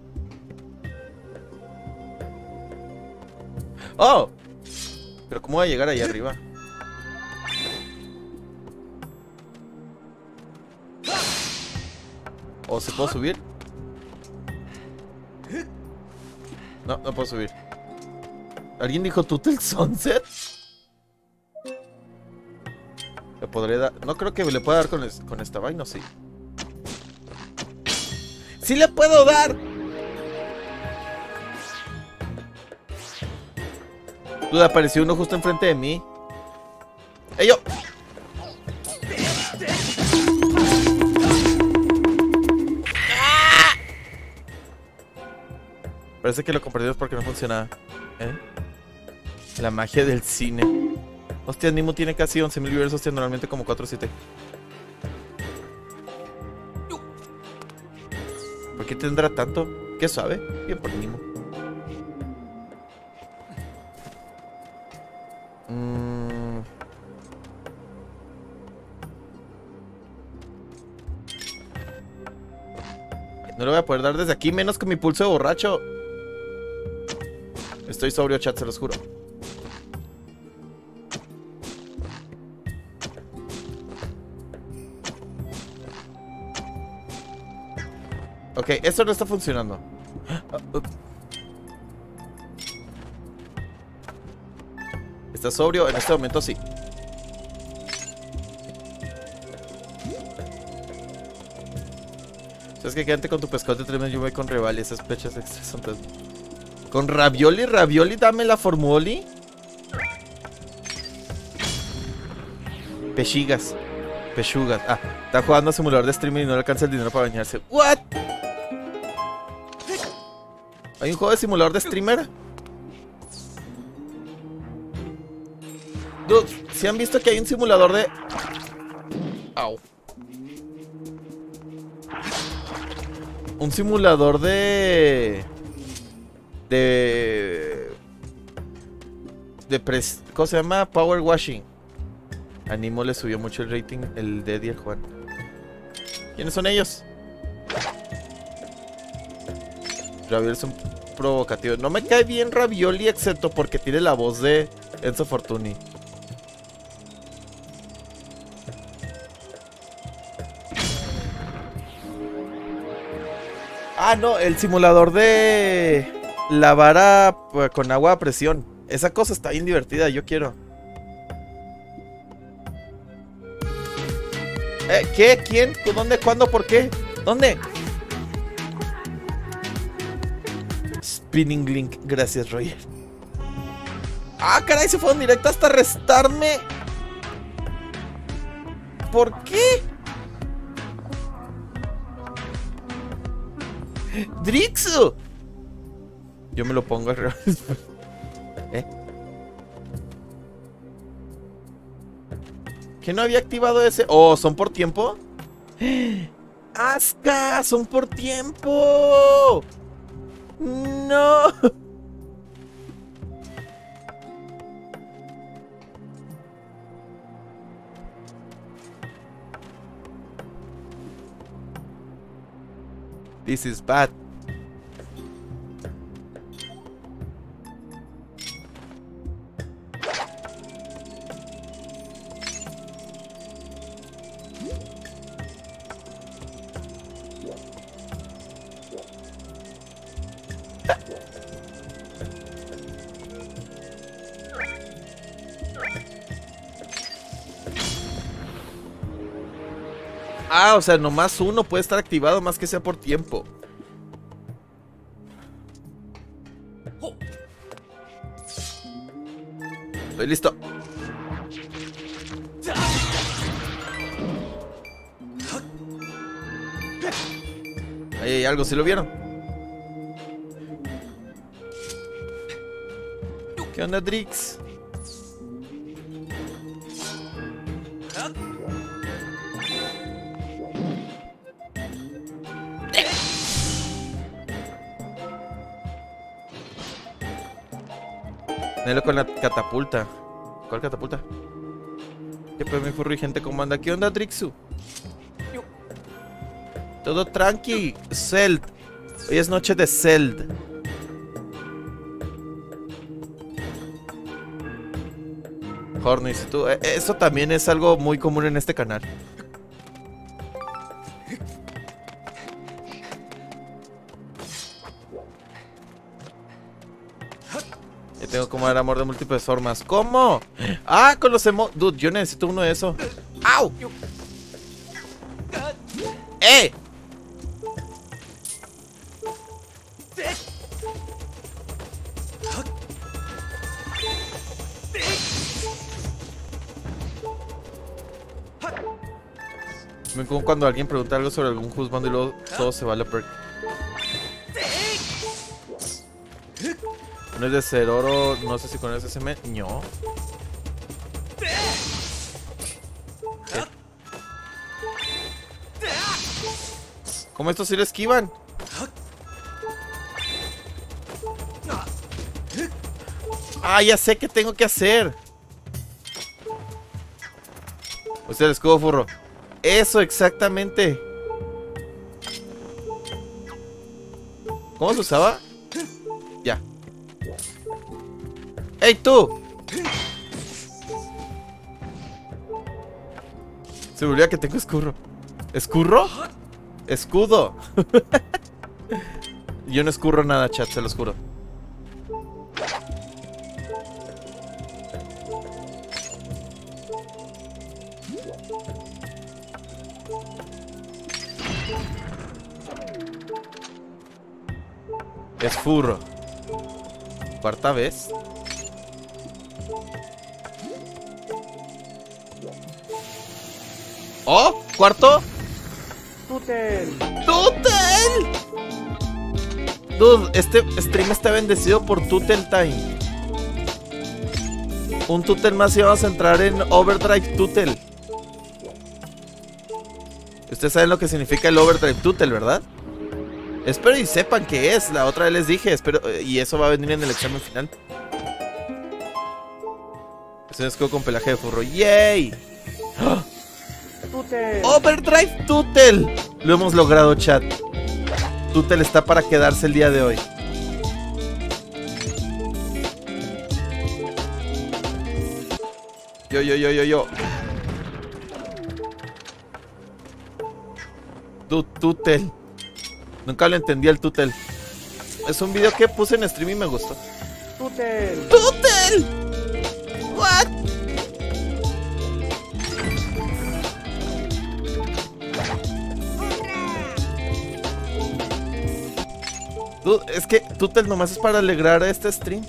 Oh. Pero ¿cómo voy a llegar ahí arriba? ¿O se puedo subir? No, no puedo subir. ¿Alguien dijo Tutel Sunset? Le podré dar... No creo que le pueda dar con, es... con esta vaina, sí. ¡Sí le puedo dar! Duda, apareció uno justo enfrente de mí. ¡Ey, yo! Parece que lo compartimos porque no funcionaba. ¿Eh? La magia del cine. Hostia, Nimo tiene casi once mil viewers. Hostia, normalmente como cuatro o siete. ¿Por qué tendrá tanto? ¿Qué sabe? Bien por Nimo. Mm. No lo voy a poder dar desde aquí, menos con mi pulso de borracho. Estoy sobrio, chat, se los juro. Ok, esto no está funcionando. ¿Está sobrio? En este momento sí. ¿Sabes qué? Quédate con tu pescado de tremendo. Yo voy con Revali. Esas pechas extras son tan... Con ravioli, ravioli, dame la formuli. Pechigas. Pechugas. Ah, está jugando a simulador de streaming y no le alcanza el dinero para bañarse. ¿What? ¿Hay un juego de simulador de streamer? Dude, ¿sí han visto que hay un simulador de... Au. Un simulador de... De... De pres... ¿Cómo se llama? Power washing. A Nimo le subió mucho el rating, el de Eddie y el Juan. ¿Quiénes son ellos? Ravioli es un provocativo. No me cae bien Ravioli, excepto porque tiene la voz de Enzo Fortuni. Ah, no, el simulador de lavar a, con agua a presión. Esa cosa está bien divertida, yo quiero. Eh, ¿Qué? ¿Quién? ¿Dónde? ¿Cuándo? ¿Por qué? ¿Dónde? Spinning Link, gracias, Roger. Ah, caray, se fueron directo hasta restarme. ¿Por qué? Drixu. Yo me lo pongo al revés. ¿Eh? ¿Que no había activado ese? Oh, ¿son por tiempo? ¡Asca! ¡Son por tiempo! ¡No! This is bad. Ah, o sea, nomás uno puede estar activado, más que sea por tiempo. Estoy listo. Ahí hay algo, ¿sí lo vieron? ¿Qué onda, Drix? Nelo con la catapulta. ¿Cuál catapulta? ¿Qué pedo, mi furry? Gente, ¿cómo anda? ¿Qué onda, Drixu? Todo tranqui. Celd. Hoy es noche de Celd. Horny, si tú... Eso también es algo muy común en este canal. Yo tengo como el amor de múltiples formas. ¿Cómo? Ah, con los emo... Dude, yo necesito uno de eso. ¡Au! ¡Eh! Me como cuando alguien pregunta algo sobre algún juzgando y luego todo se va a la perk. No es de ser oro, no sé si con ese se me... No. ¿Qué? ¿Cómo estos sí lo esquivan? Ah, ya sé qué tengo que hacer. Usted el escudo, furro. Eso, exactamente. ¿Cómo se usaba? Ya. ¡Ey, tú! Se me olvida que tengo escurro. ¿Escurro? Escudo. Yo no escurro nada, chat, se los juro. Es furro. Cuarta vez. ¡Oh! ¿Cuarto? ¡Tutel! ¡Tutel! Dude, este stream está bendecido por Tutel Time. Un Tutel más y vamos a entrar en Overdrive Tutel. Ustedes saben lo que significa el Overdrive Tutel, ¿verdad? Espero y sepan qué es. La otra vez les dije, espero, y eso va a venir en el examen final. Es un escudo con pelaje de furro. ¡Yay! ¡Oh! ¡Tutel! ¡Overdrive Tutel! Lo hemos logrado, chat. Tutel está para quedarse el día de hoy. Yo, yo, yo, yo, yo. Dude, Tutel. Nunca lo entendí el Tutel. Es un video que puse en stream y me gustó. ¡Tutel! ¡Tutel! ¿What? Dude, es que Tutel nomás es para alegrar a este stream.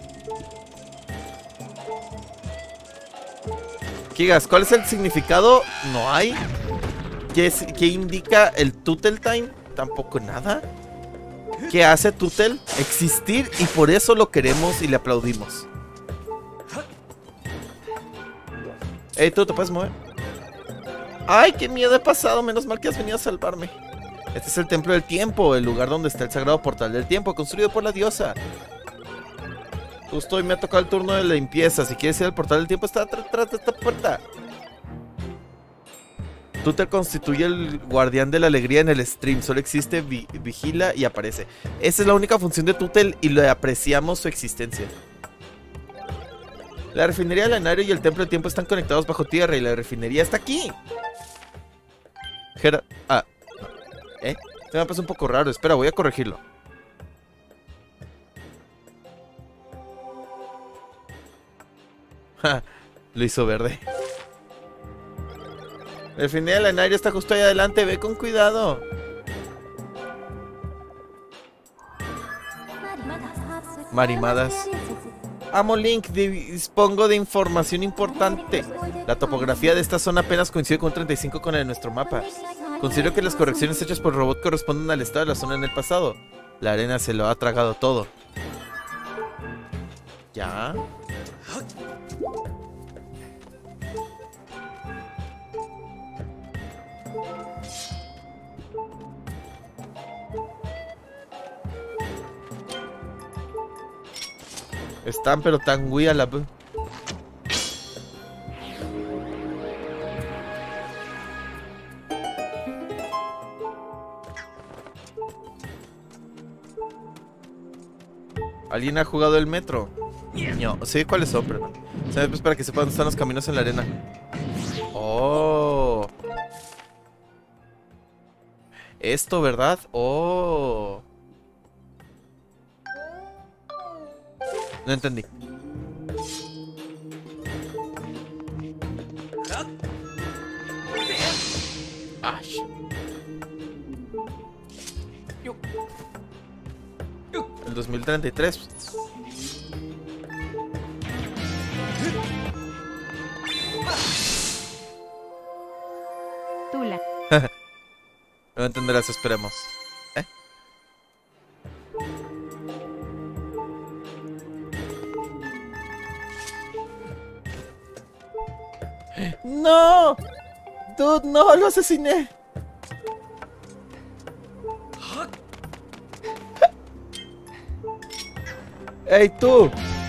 Kigas, ¿cuál es el significado? No hay. ¿Qué, es, qué indica el Tutel Time? Tampoco nada. ¿Qué hace Tutel? Existir, y por eso lo queremos y le aplaudimos. Ey, tú te puedes mover. Ay, qué miedo he pasado. Menos mal que has venido a salvarme. Este es el templo del tiempo, el lugar donde está el sagrado portal del tiempo, construido por la diosa. Justo hoy me ha tocado el turno de la limpieza. Si quieres ir al portal del tiempo, está atrás de esta puerta. Tutel constituye el guardián de la alegría en el stream. Solo existe, vi vigila y aparece. Esa es la única función de Tutel y le apreciamos su existencia. La refinería del Lenario y el templo del tiempo están conectados bajo tierra y la refinería está aquí. Gera... Ah, no. ¿Eh? Se me pasa un poco raro. Espera, voy a corregirlo. Ja, lo hizo verde. La refinería del Lenario está justo ahí adelante. Ve con cuidado. Marimadas. Amo Link, dispongo de información importante. La topografía de esta zona apenas coincide con un treinta y cinco con la de nuestro mapa. Considero que las correcciones hechas por el robot corresponden al estado de la zona en el pasado. La arena se lo ha tragado todo. ¿Ya? Están pero tan güey a la... ¿Alguien ha jugado el metro? No, sí, ¿cuáles son? Pero no. ¿Sabes? Pues para que sepan dónde están los caminos en la arena. Oh. Esto, ¿verdad? Oh. No entendí. Ash. El dos mil treinta y tres. Tula. No entenderás, esperemos. ¿Eh? ¡No! ¡Dude, no! ¡Lo asesiné! ¡Ey, tú!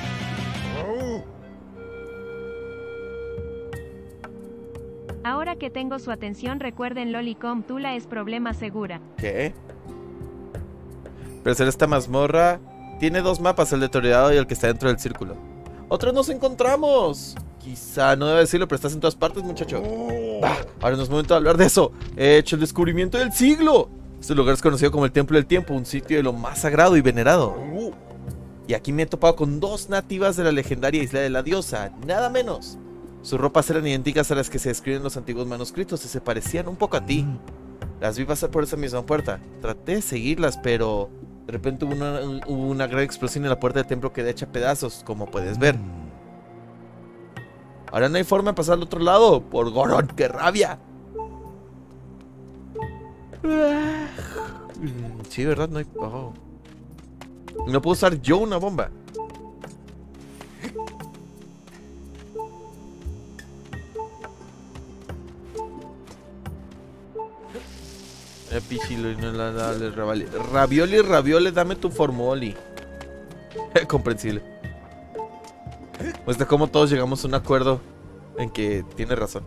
Ahora que tengo su atención, recuerden Lolicom, Tula es problema segura. ¿Qué? Pero hacer esta mazmorra tiene dos mapas, el deteriorado y el que está dentro del círculo. ¡Otros nos encontramos! Quizá no debe decirlo, pero estás en todas partes, muchacho. Bah, ahora no es momento de hablar de eso. He hecho el descubrimiento del siglo. Este lugar es conocido como el Templo del Tiempo, un sitio de lo más sagrado y venerado. Y aquí me he topado con dos nativas de la legendaria isla de la diosa, nada menos. Sus ropas eran idénticas a las que se describen en los antiguos manuscritos y se parecían un poco a ti. Las vi pasar por esa misma puerta. Traté de seguirlas, pero de repente hubo una, hubo una gran explosión en la puerta del templo que quedó hecha pedazos, como puedes ver. Ahora no hay forma de pasar al otro lado. ¡Por Goron, qué rabia! Sí, ¿verdad? No hay... Oh. No puedo usar yo una bomba. Eh, pichilo, no, la, la, la, ravioli, ravioli, ravioli, dame tu formoli. Comprensible. Pues de cómo todos llegamos a un acuerdo en que tiene razón.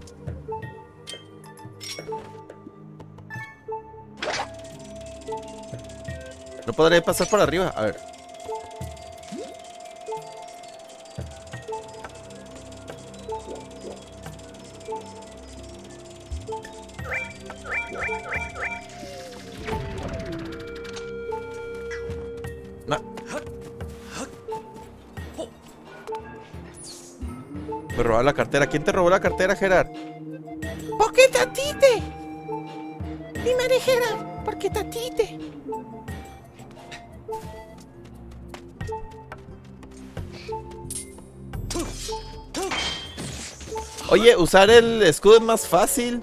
No podré pasar por arriba. A ver. No. Me robaron la cartera. ¿Quién te robó la cartera, Gerard? ¿Por qué tatite? Dime, Gerard, ¿por qué tatite? Oye, usar el escudo es más fácil.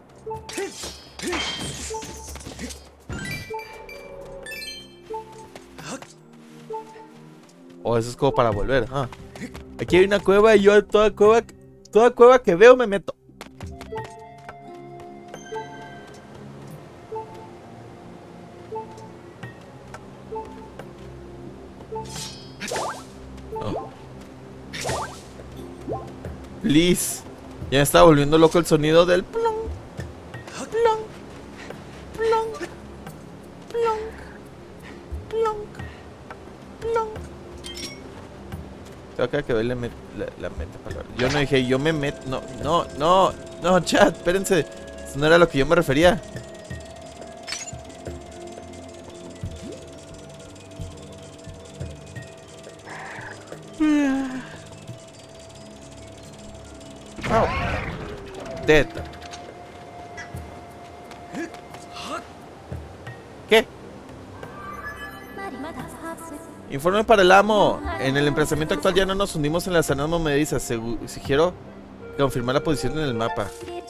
Oh, eso es como para volver. Ah. Aquí hay una cueva y yo a toda cueva, toda cueva que veo me meto. Oh. Please. Ya me estaba volviendo loco el sonido del plong, plong, plong, plong, plong, plong. Tengo que que le met, la, la meta palabra. Yo no dije, yo me meto. No, no, no, no, chat, espérense. Eso no era a lo que yo me refería. Oh. Dead. ¿Qué? Informe para el amo. En el emplazamiento actual ya no nos hundimos en las sanas movedizas. Sugiero confirmar la posición en el mapa.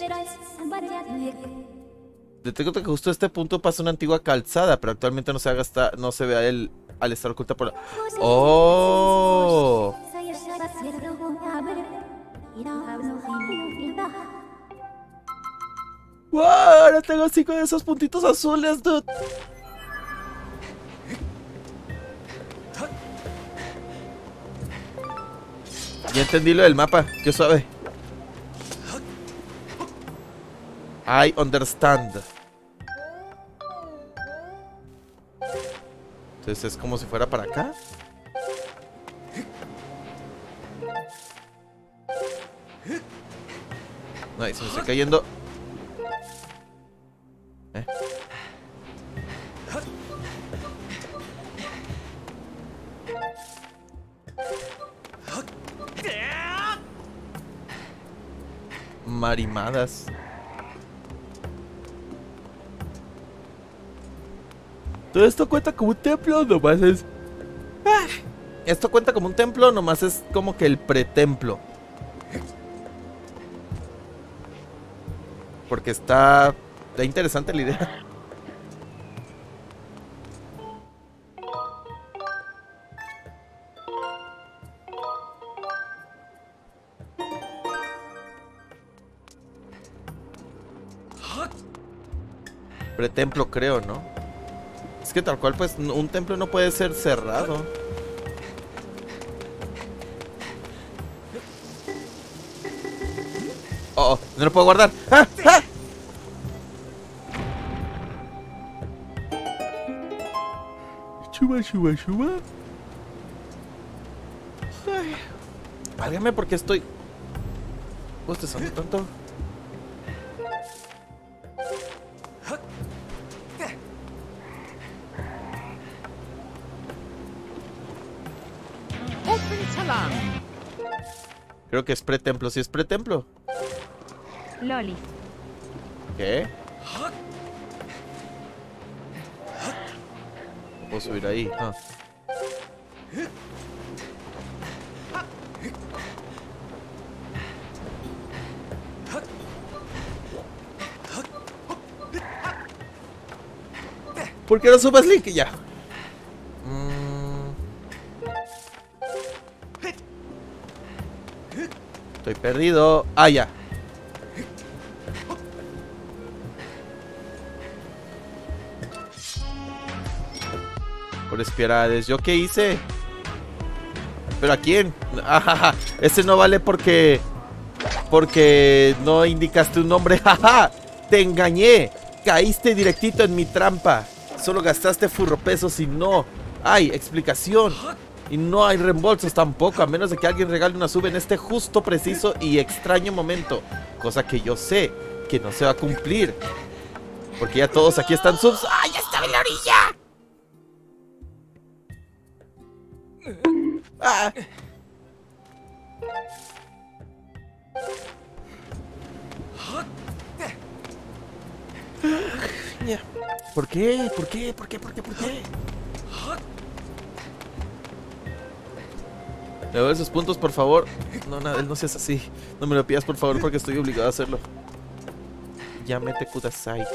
Detecto que justo a este punto pasa una antigua calzada, pero actualmente no se haga hasta, no se vea el al estar oculta por la... ¡Oh! ¡Wow! Ahora tengo cinco de esos puntitos azules, dude. Ya entendí lo del mapa. Qué suave. I understand. Entonces es como si fuera para acá. No, se me está cayendo. ¿Eh? Marimadas. Todo esto cuenta como un templo, nomás es... Ah, esto cuenta como un templo, nomás es como que el pretemplo. Porque está... Está interesante la idea. Pretemplo creo, ¿no? Es que tal cual, pues, un templo no puede ser cerrado. Oh, oh, no lo puedo guardar. ¡Ah! ¡Ah! Chuba, chuba, chuba. Ay. Válgame porque estoy bostezando tanto. Creo que es pretemplo, sí es pretemplo. Lolis. ¿Qué? No puedo subir ahí. Ah. ¿Por qué no subas Link? Ya. Estoy perdido. Ah, ya. Por espiarades. ¿Yo qué hice? ¿Pero a quién? Ah, ese no vale porque... Porque no indicaste un nombre. ¡Jaja! Te engañé. Caíste directito en mi trampa. Solo gastaste furropesos y no hay explicación. Y no hay reembolsos tampoco, a menos de que alguien regale una sub en este justo, preciso y extraño momento. Cosa que yo sé que no se va a cumplir. Porque ya todos aquí están subs. ¡Ah, ya estaba en la orilla! ¡Ah! ¿Por qué? ¿Por qué? ¿Por qué? ¿Por qué? ¿Por qué? Le doy esos puntos, por favor. No, nada, no seas así. No me lo pidas, por favor, porque estoy obligado a hacerlo. Yamete kudasai.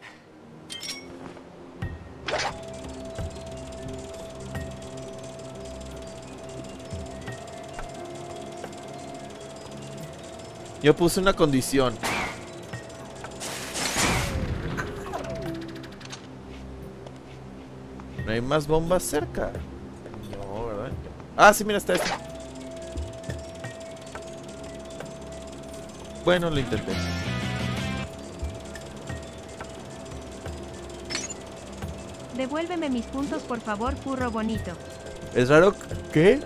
Yo puse una condición. ¿No hay más bombas cerca? No, ¿verdad? Ah, sí, mira, está esto. Bueno, lo intenté. Devuélveme mis puntos, por favor, furro bonito. ¿Es raro? ¿Qué?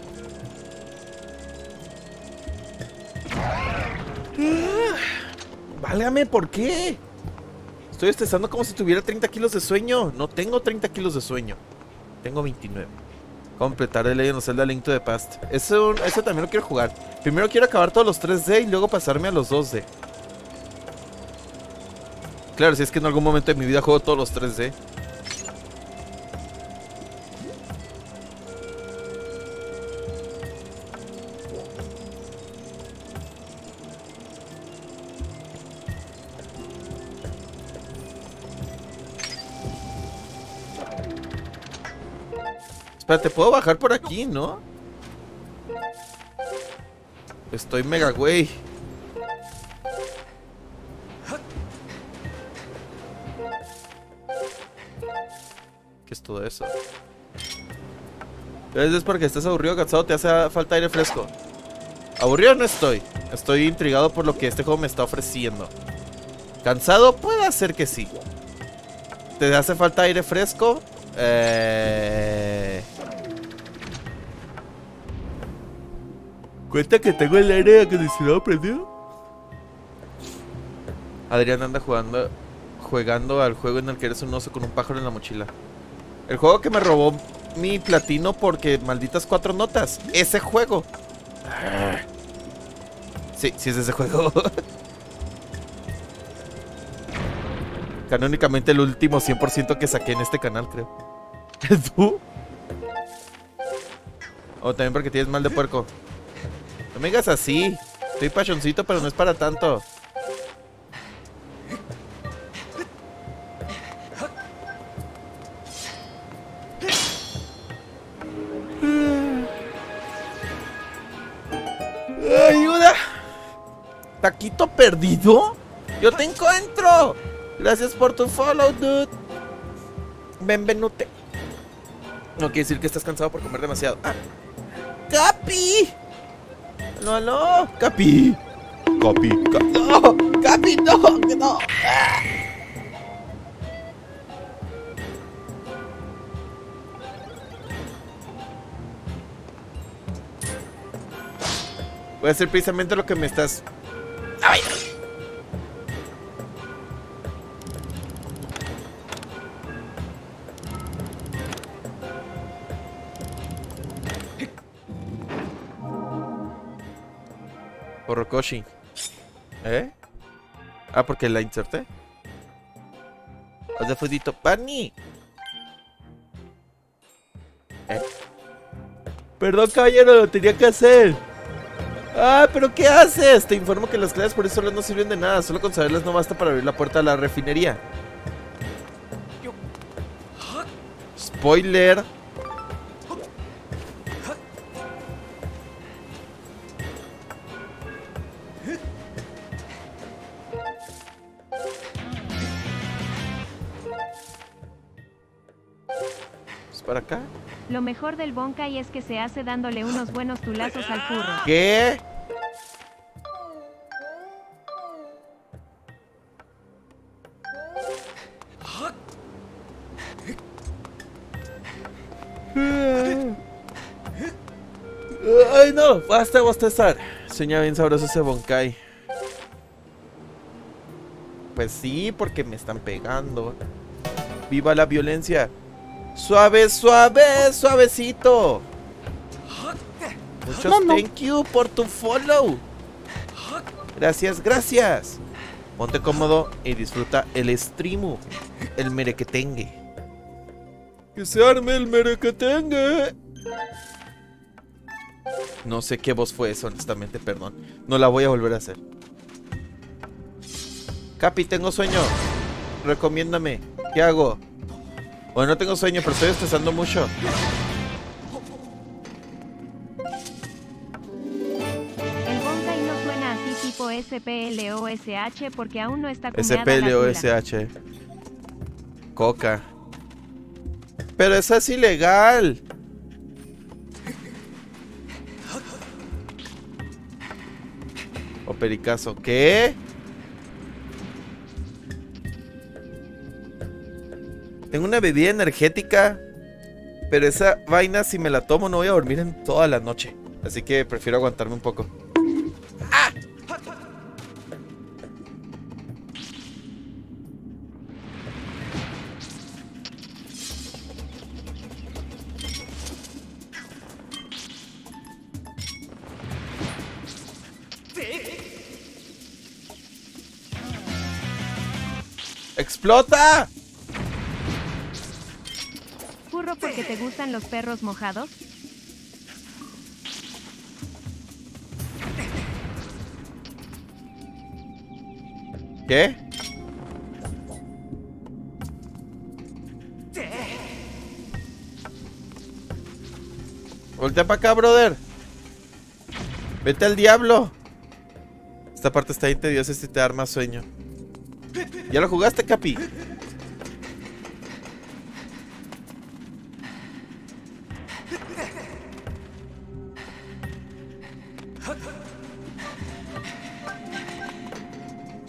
Válgame, ¿por qué? Estoy estresando como si tuviera treinta kilos de sueño. No tengo treinta kilos de sueño. Tengo veintinueve. Completar el Legend of Zelda Link to the Past. Eso, eso también lo quiero jugar. Primero quiero acabar todos los tres D y luego pasarme a los dos D. Claro, si es que en algún momento de mi vida juego todos los tres D. Espérate, ¿puedo bajar por aquí, no? Estoy mega güey. ¿Qué es todo eso? Es porque estás aburrido, cansado, te hace falta aire fresco. Aburrido no estoy. Estoy intrigado por lo que este juego me está ofreciendo. ¿Cansado? Puede ser que sí. ¿Te hace falta aire fresco? Eh... ¿Cuenta que tengo el aire acondicionado prendido? Adrián anda jugando Jugando al juego en el que eres un oso con un pájaro en la mochila. El juego que me robó mi platino porque malditas cuatro notas. Ese juego. Sí, sí es ese juego. Canónicamente el último cien por ciento que saqué en este canal, creo. ¿Tú? O oh, también porque tienes mal de puerco. No me digas así. Estoy pachoncito, pero no es para tanto. ¡Ayuda! ¿Taquito perdido? ¡Yo te encuentro! Gracias por tu follow, dude. Benvenute. No quiere decir que estás cansado por comer demasiado. ¡Ah! ¡Capi! ¡No, no! ¡Capi! ¡Capi! Capi. ¡No! ¡Capi, no! ¡No! ¡Ah! Voy a hacer precisamente lo que me estás... ¡Ay! Orokoshi. ¿Eh? Ah, porque la inserté. Haz de fudito. ¡Pani! ¿Eh? Perdón, caballero, lo tenía que hacer. Ah, pero ¿qué haces? Te informo que las claves por eso no sirven de nada. Solo con saberlas no basta para abrir la puerta a la refinería. Spoiler. ¿Es para acá? Lo mejor del Bonkai es que se hace dándole unos buenos tulazos al furro. ¿Qué? Ay, no, basta bostezar. Sueña bien sabroso ese Bonkai. Pues sí, porque me están pegando. ¡Viva la violencia! Suave, suave, suavecito. Muchos No, no. thank you por tu follow. Gracias, gracias. Ponte cómodo y disfruta el streamu. El merequetengue. Que se arme el merequetengue. No sé qué voz fue eso, honestamente, perdón. No la voy a volver a hacer. Capi, tengo sueño. Recomiéndame. ¿Qué hago? Bueno, no tengo sueño, pero estoy estresando mucho. El Bonkai no suena así tipo S P L O S H porque aún no está S cumeada P la L O tula. S H. Coca. Pero eso es ilegal. O pericazo. ¿Qué? Tengo una bebida energética, pero esa vaina si me la tomo no voy a dormir en toda la noche. Así que prefiero aguantarme un poco. ¡Ah! ¡Explota! ¿Furro porque te gustan los perros mojados? ¿Qué? Voltea para acá, brother. Vete al diablo. Esta parte está bien tediosa si te da más sueño. ¿Ya lo jugaste, Capi?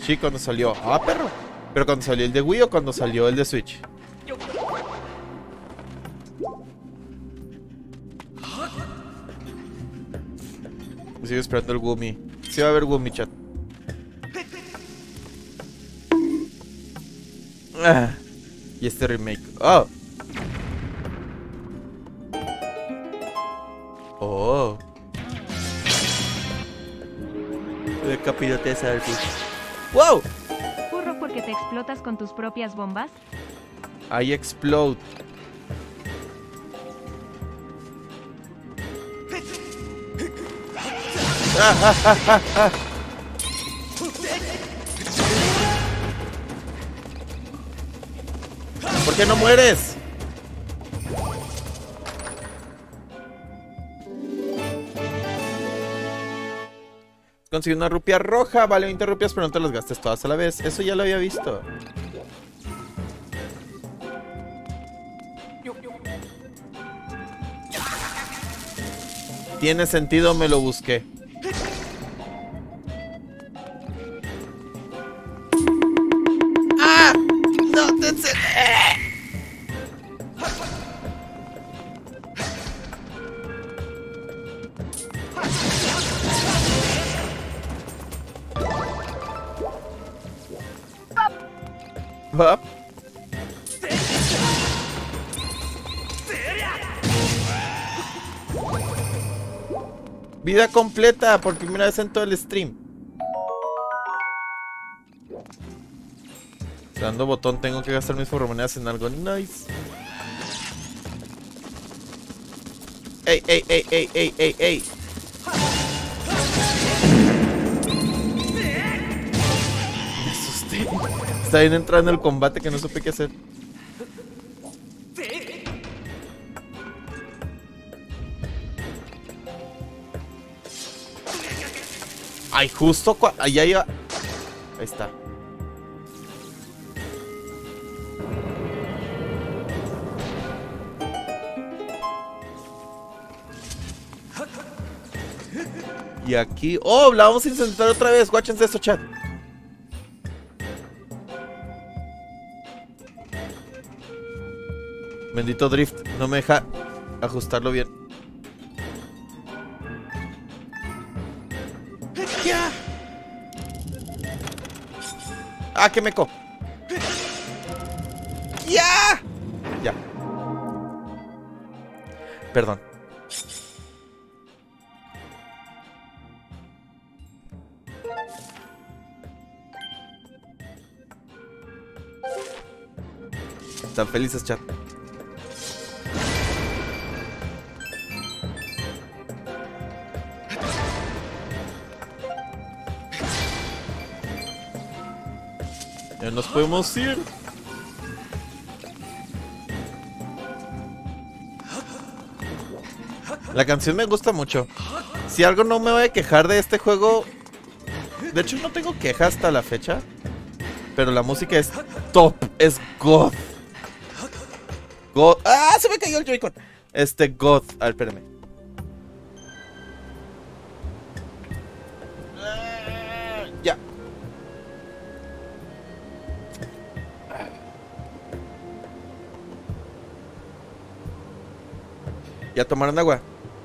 Sí, cuando salió. Ah, perro. Pero cuando salió el de Wii o cuando salió el de Switch. Sigo esperando el Gumi. Sí va a haber Gumi, chat. Ah, y este remake. Oh. Oh. El capirote de selfie. ¡Wow! Furro porque te explotas con tus propias bombas. I explode. Ah, ah, ah, ah, ah. ¿Por qué no mueres? Conseguí una rupia roja, vale veinte rupias, pero no te las gastes todas a la vez. Eso ya lo había visto. Tiene sentido, me lo busqué. ¡Ah! ¡No te sé! ¿Va? Vida completa por primera vez en todo el stream. Dando botón, tengo que gastar mis formonedas en algo nice. ¡Ey, ey, ey, ey, ey, ey, ey! Me asusté. Está bien entrando en el combate que no supe qué hacer. Ay, justo cua... Allá iba... Ahí está. Y aquí... ¡Oh! La vamos a intentar otra vez. Guáchense esto, chat. Bendito drift. No me deja ajustarlo bien. ¡Ya! ¡Ah, qué meco! ¡Ya! Ya. Perdón. Están felices, chat. Ya nos podemos ir. La canción me gusta mucho. Si algo no me voy a quejar de este juego. De hecho no tengo queja hasta la fecha. Pero la música es top. Es God. God. ¡Ah! Se me cayó el Joy-Con. Este God. A ver, espérame. Ya. ¿Ya tomaron agua?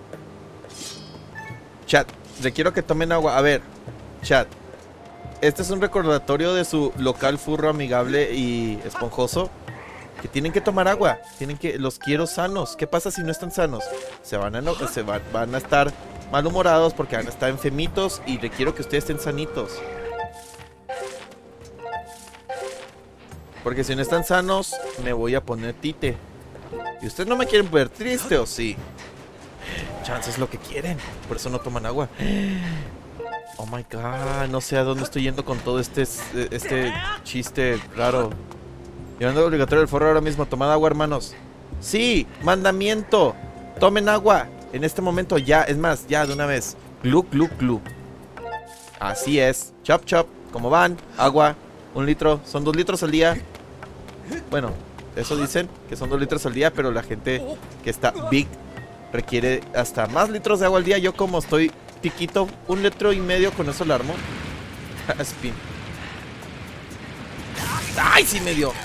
Chat, requiero que tomen agua. A ver, chat. Este es un recordatorio de su local furro amigable y esponjoso. Que tienen que tomar agua. Tienen que... Los quiero sanos. ¿Qué pasa si no están sanos? Se van a, no, se va, van a estar malhumorados porque van a estar enfermitos. Y requiero que ustedes estén sanitos. Porque si no están sanos, me voy a poner tite. ¿Y ustedes no me quieren ver triste o sí? Chance es lo que quieren. Por eso no toman agua. Oh my god. No sé a dónde estoy yendo con todo este, este chiste raro. Llevando obligatorio el forro ahora mismo. Tomad agua, hermanos. Sí, mandamiento. Tomen agua. En este momento ya. Es más, ya de una vez. Glu, glu, glu. Así es. Chop, chop. ¿Cómo van? Agua. Un litro. Son dos litros al día. Bueno, eso dicen. Que son dos litros al día. Pero la gente que está big requiere hasta más litros de agua al día. Yo como estoy piquito. Un litro y medio con eso lo armo. Spin. ¡Ay, sí me dio!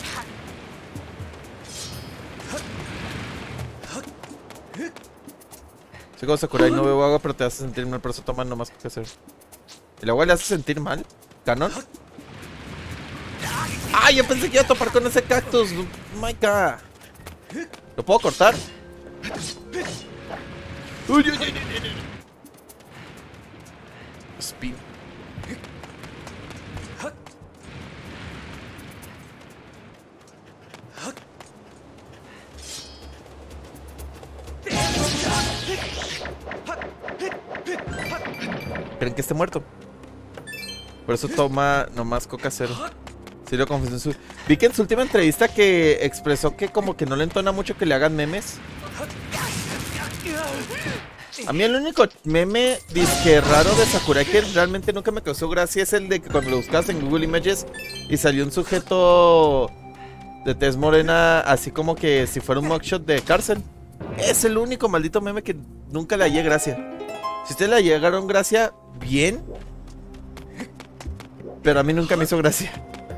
Soy como Sakurai, no bebo agua, pero te hace sentir mal, por eso toma nomás que hacer. ¿El agua le hace sentir mal? ¿Canon? ¡Ay, yo pensé que iba a topar con ese cactus! ¡Oh my god! ¿Lo puedo cortar? ¡Uy, uy, uy, uy, uy! Spin. ¿Creen que esté muerto? Por eso toma nomás coca cero. Sí lo confesó en su... Vi que en su última entrevista que expresó que como que no le entona mucho que le hagan memes. A mí el único meme disque raro de Sakurai que realmente nunca me causó gracia es el de que cuando lo buscas en Google Images y salió un sujeto de tez morena así como que si fuera un mugshot de cárcel. Es el único maldito meme que nunca le hallé gracia. Si ustedes le llegaron gracia, bien. Pero a mí nunca me hizo gracia.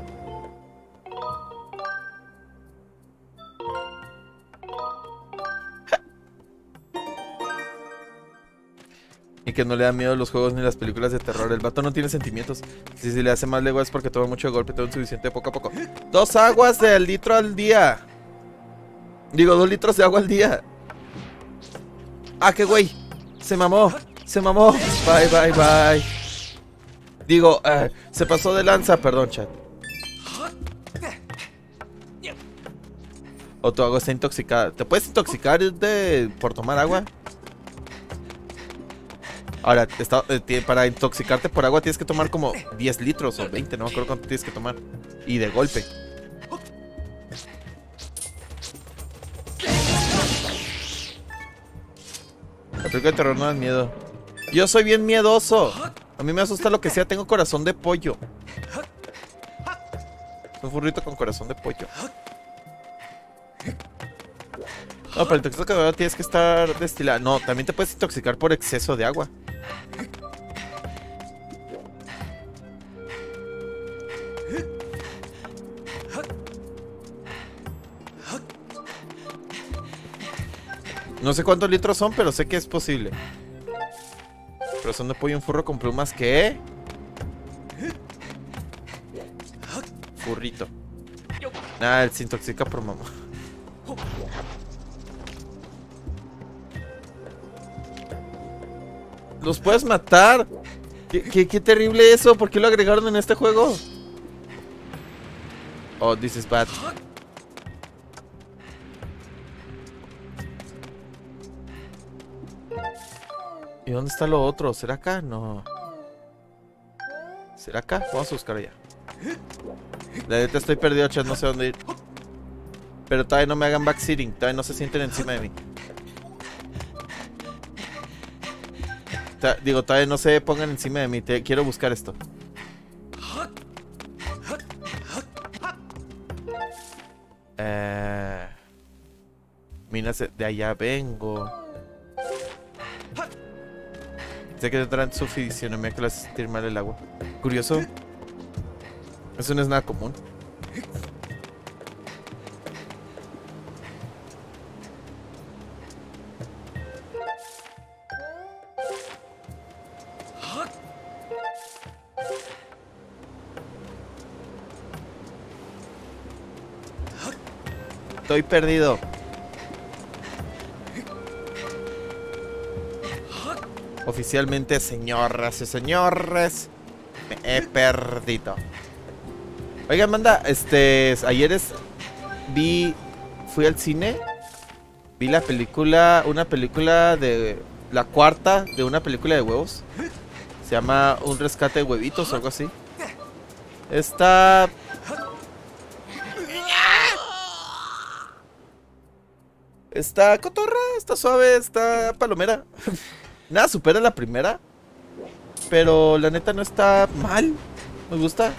Y que no le da miedo los juegos ni las películas de terror. El vato no tiene sentimientos. Si se le hace más legua es porque toma mucho golpe, todo insuficiente poco a poco. Dos aguas del litro al día. Digo, dos litros de agua al día. Ah, qué güey. Se mamó. Se mamó. Bye, bye, bye. Digo, uh, se pasó de lanza. Perdón, chat. O tu agua está intoxicada. ¿Te puedes intoxicar de, por tomar agua? Ahora, está, eh, para intoxicarte por agua tienes que tomar como diez litros o veinte. No me acuerdo cuánto tienes que tomar. Y de golpe. La película de terror no da miedo. Yo soy bien miedoso. A mí me asusta lo que sea. Tengo corazón de pollo. Un furrito con corazón de pollo. No, pero el intoxicador tienes que estar destilado. No, también te puedes intoxicar por exceso de agua. No sé cuántos litros son, pero sé que es posible. Corazón de pollo, un furro con plumas. ¿Qué? Furrito. Nah, él se intoxica por mamá. ¡Los puedes matar! ¿Qué, qué, qué terrible eso? ¿Por qué lo agregaron en este juego? Oh, this is bad. ¿Y dónde está lo otro? ¿Será acá? No. ¿Será acá? Vamos a buscar allá. La neta estoy perdido, chat, no sé dónde ir. Pero todavía no me hagan backseating. Todavía no se sienten encima de mí. Ta digo, todavía no se pongan encima de mí. Te quiero buscar esto. Eh... Minas de allá vengo. Sé que tendrán su fisionomía que le hace sentir mal el agua. Curioso. Eso no es nada común. Estoy perdido. Oficialmente, señoras y señores, me he perdido. Oigan, manda, este, ayer es, vi, fui al cine, vi la película, una película de, la cuarta de una película de huevos. Se llama Un rescate de huevitos o algo así. Está... Está cotorra, está suave, está palomera. Nada supera la primera. Pero la neta no está mal. Me gusta.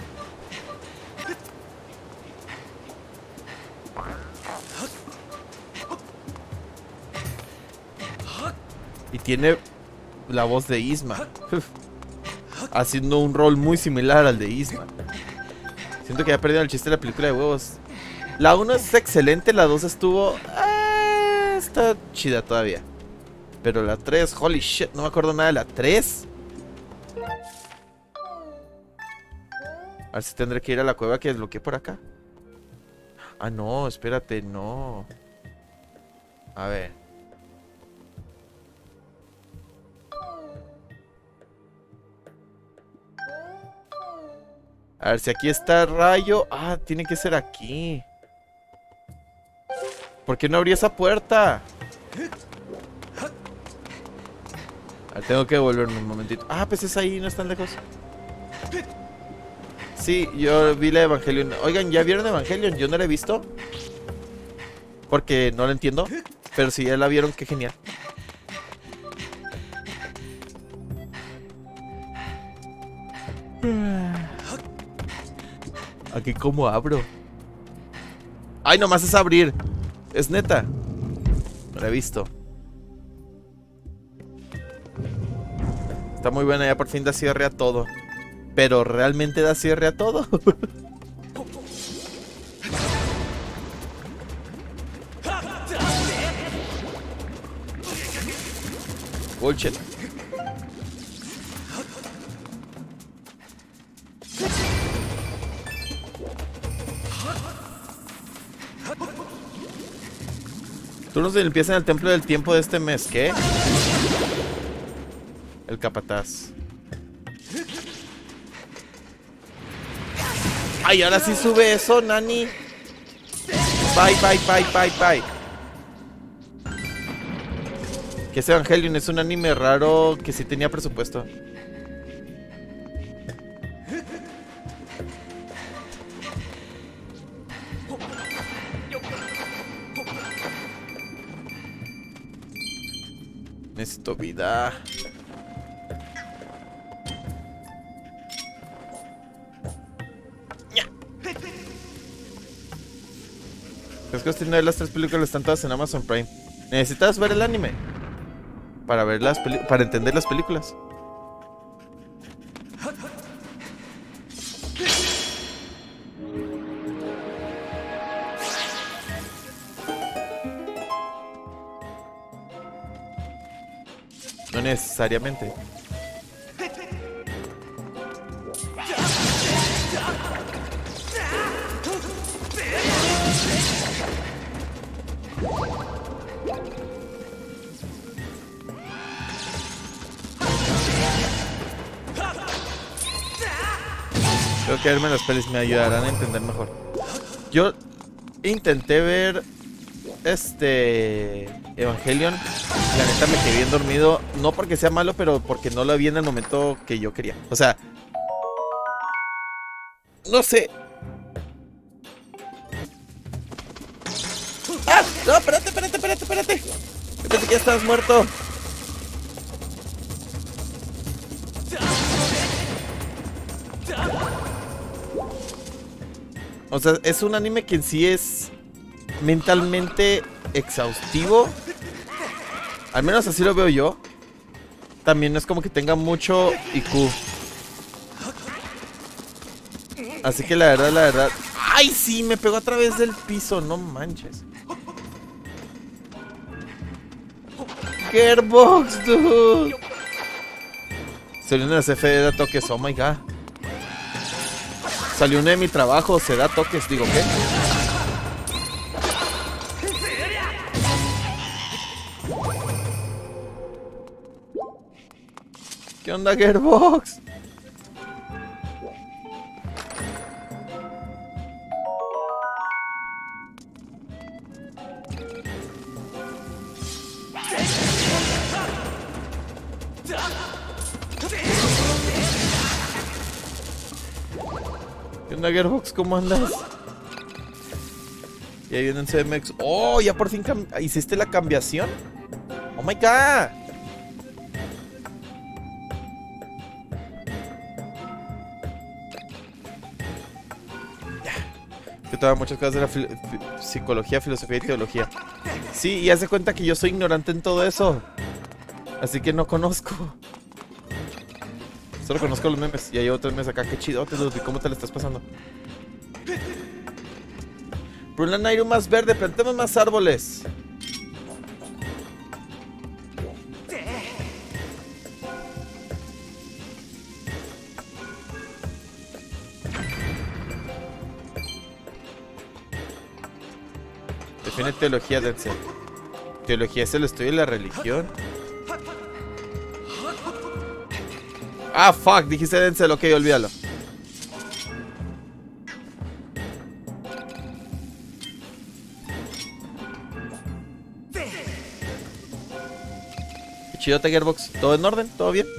Y tiene la voz de Isma. Haciendo un rol muy similar al de Isma. Siento que ya perdieron el chiste de la película de huevos. La uno es excelente, la dos estuvo... Eh, está chida todavía. Pero la tres, holy shit, no me acuerdo nada de la tres. A ver si tendré que ir a la cueva que desbloqueé por acá. Ah, no, espérate, no. A ver. A ver si aquí está el rayo. Ah, tiene que ser aquí. ¿Por qué no abrí esa puerta? A ver, tengo que volverme un momentito. Ah, pues es ahí, no están lejos. Sí, yo vi la Evangelion. Oigan, ¿ya vieron Evangelion? Yo no la he visto porque no la entiendo. Pero si ya la vieron, qué genial. Aquí cómo abro. Ay, nomás es abrir. Es neta. No la he visto. Está muy buena, ya por fin da cierre a todo. Pero realmente da cierre a todo. Bullshit. Turnos de limpieza en el templo del tiempo de este mes. ¿Qué? El capataz. Ay, ahora sí sube eso, Nani. Bye, bye, bye, bye, bye. Que es Evangelion, es un anime raro que sí tenía presupuesto. Necesito vida. Es cuestión de ver las tres películas, están todas en Amazon Prime. Necesitas ver el anime para ver las peli- para entender las películas. No necesariamente. Creo que verme las pelis me ayudarán a entender mejor. Yo intenté ver este Evangelion. La neta me quedé bien dormido. No porque sea malo, pero porque no lo vi en el momento que yo quería. O sea, no sé. ¡Ah! No, espérate, espérate, espérate, espérate. Espérate que ya estás muerto. O sea, es un anime que en sí es mentalmente exhaustivo. Al menos así lo veo yo. También no es como que tenga mucho I Q. Así que la verdad, la verdad... ¡Ay, sí! Me pegó a través del piso. No manches. Gearbox, dude. Salió una C F D da toques. Oh my god. Salió uno de mi trabajo. Se da toques. Digo, ¿qué? ¿Qué onda, Gearbox? ¿Qué onda, Gearbox? ¿Cómo andas? Y ahí viene el C M X. ¡Oh! Ya por fin hiciste la cambiación. ¡Oh my god! Yo tomaba muchas cosas de la fil psicología, filosofía y teología. Sí, y haz de cuenta que yo soy ignorante en todo eso. Así que no conozco. Solo conozco los memes. Y hay otros memes acá. Qué chido, ¿cómo te lo estás pasando? Por un Lanayru más verde, plantemos más árboles. Define teología, Denzel. Teología es el estudio de la religión. Ah, fuck, dijiste Denzel, ok, olvídalo. Qué chido, Tigerbox. ¿Todo en orden? ¿Todo bien?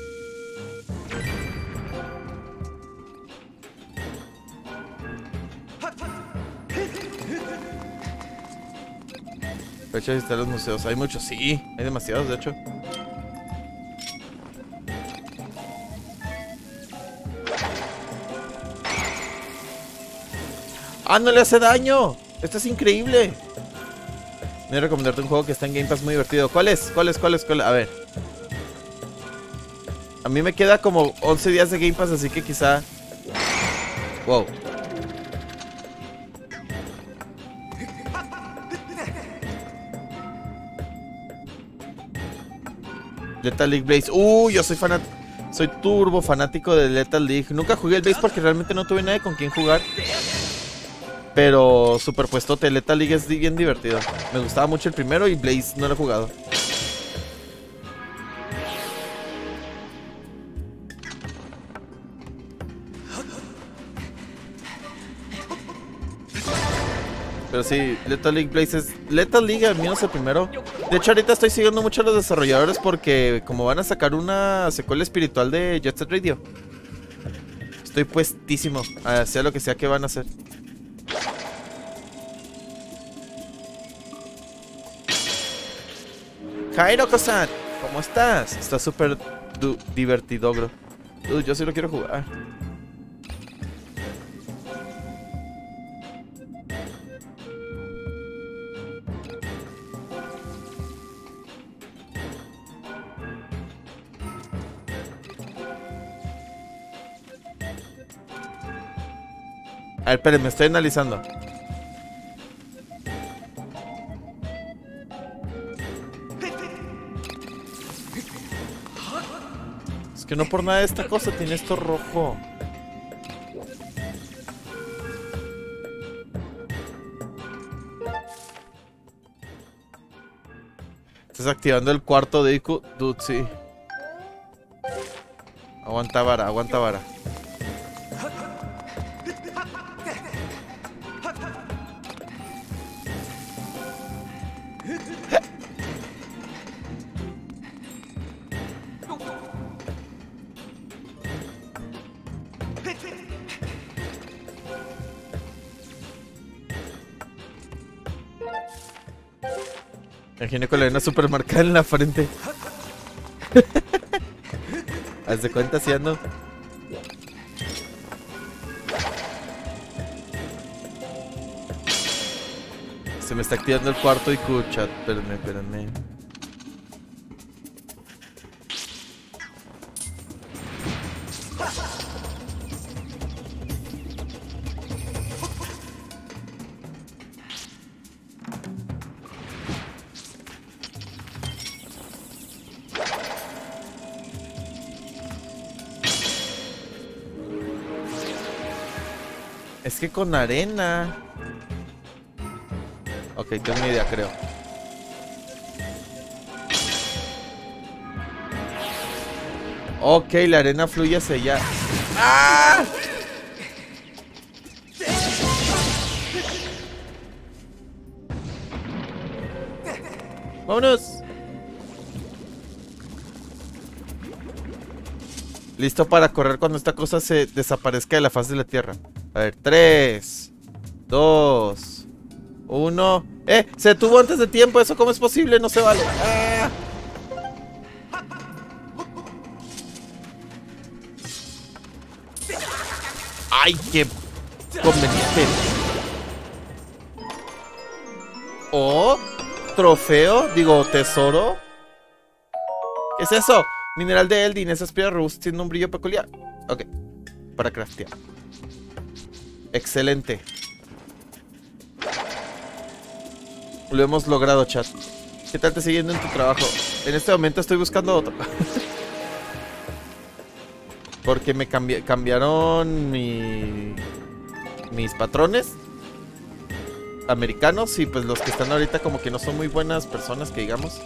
Fecha de visitar los museos. Hay muchos, sí. Hay demasiados, de hecho. ¡Ah, no le hace daño! Esto es increíble. Voy a recomendarte un juego que está en Game Pass muy divertido. ¿Cuál es? ¿Cuál es? ¿Cuál es? ¿Cuál es? A ver. A mí me queda como once días de Game Pass, así que quizá... Wow. Lethal League Blaze. Uh, yo soy fanático. Soy turbo fanático de Lethal League. Nunca jugué el Blaze porque realmente no tuve nadie con quien jugar. Pero superpuestote, Lethal League es bien divertido. Me gustaba mucho el primero y Blaze no lo he jugado. Pero sí, Lethal League Blaze es... Lethal League al menos el primero. De hecho ahorita estoy siguiendo mucho a los desarrolladores porque como van a sacar una secuela espiritual de Jet Set Radio, estoy puestísimo a sea lo que sea que van a hacer. Jairo-Kosan, ¿cómo estás? Está súper divertido, bro. Uh, yo sí lo quiero jugar. A ver, esperen, me estoy analizando. Es que no por nada de esta cosa tiene esto rojo. Estás activando el cuarto de I Q. Dude, sí. Aguanta vara, aguanta vara. Imagino con la arena super marcada en la frente. Haz de cuenta si ando. Se me está activando el cuarto I Q, chat. Espérenme, espérenme. Es que con arena... Ok, tengo una idea, creo. Ok, la arena fluye hacia allá. ¡Ah! ¡Vámonos! Listo para correr cuando esta cosa se desaparezca de la faz de la tierra. A ver, tres, dos, uno. ¡Eh! Se detuvo antes de tiempo. ¿Eso cómo es posible? No se vale. ¡Ah! ¡Ay, qué conveniente! Oh, trofeo, digo, tesoro. ¿Qué es eso? Mineral de Eldin. Esas piedras robustas tienen un brillo peculiar. Ok, para craftear. Excelente. Lo hemos logrado, chat. ¿Qué tal te sigue yendo en tu trabajo? En este momento estoy buscando otro. Porque me cambi cambiaron mi... mis patrones americanos. Y pues los que están ahorita como que no son muy buenas personas, que digamos.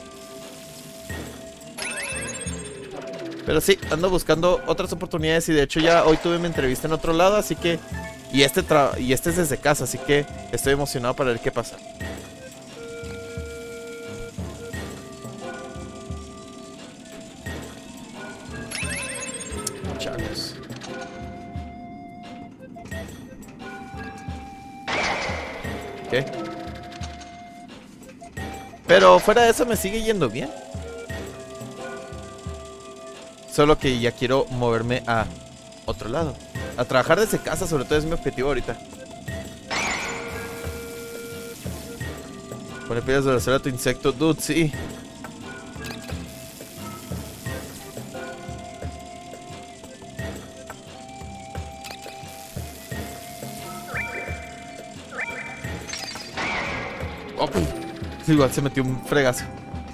Pero sí, ando buscando otras oportunidades. Y de hecho ya hoy tuve mi entrevista en otro lado. Así que... Y este, tra y este es desde casa. Así que estoy emocionado para ver qué pasa. Chales. ¿Qué? Pero fuera de eso me sigue yendo bien. Solo que ya quiero moverme a otro lado. A trabajar desde casa, sobre todo es mi objetivo ahorita. Pone piedras de acero a tu insecto, dude, sí. Oh, igual se metió un fregazo.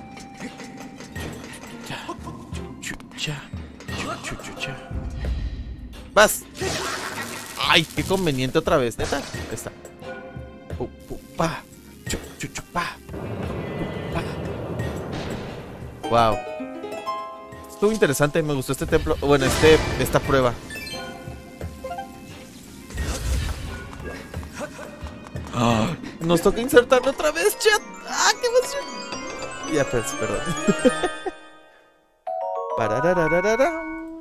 ¡Vas! ¡Ay, qué conveniente otra vez! ¿Neta? Ahí está. Pu, pu, pa. Chu, chu, chu, pa. Pa. Wow. Estuvo interesante, me gustó este templo. Bueno, este, esta prueba. Oh, nos toca insertarlo otra vez, chat. ¡Ah, qué emoción! Ya, pues, perdón. Pararararara.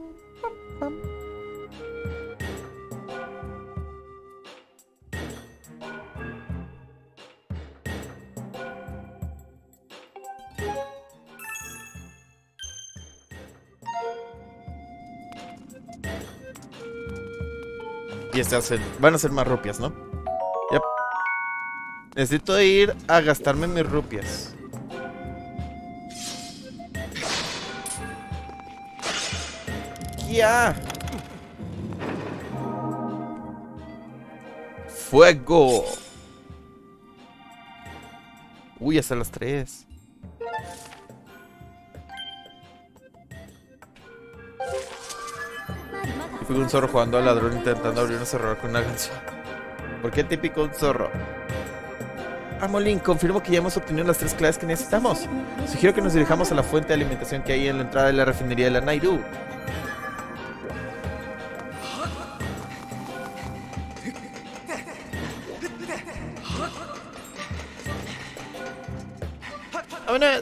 Y este hace, van a ser más rupias, ¿no? Yep. Necesito ir a gastarme mis rupias. ¡Ya! ¡Fuego! Uy, hasta las tres. Típico un zorro jugando al ladrón intentando abrir una cerradura con una ganso. ¿Por qué típico un zorro? Amolín, confirmo que ya hemos obtenido las tres claves que necesitamos. Sugiero que nos dirijamos a la fuente de alimentación que hay en la entrada de la refinería de la Nairu. ¡Vámonos!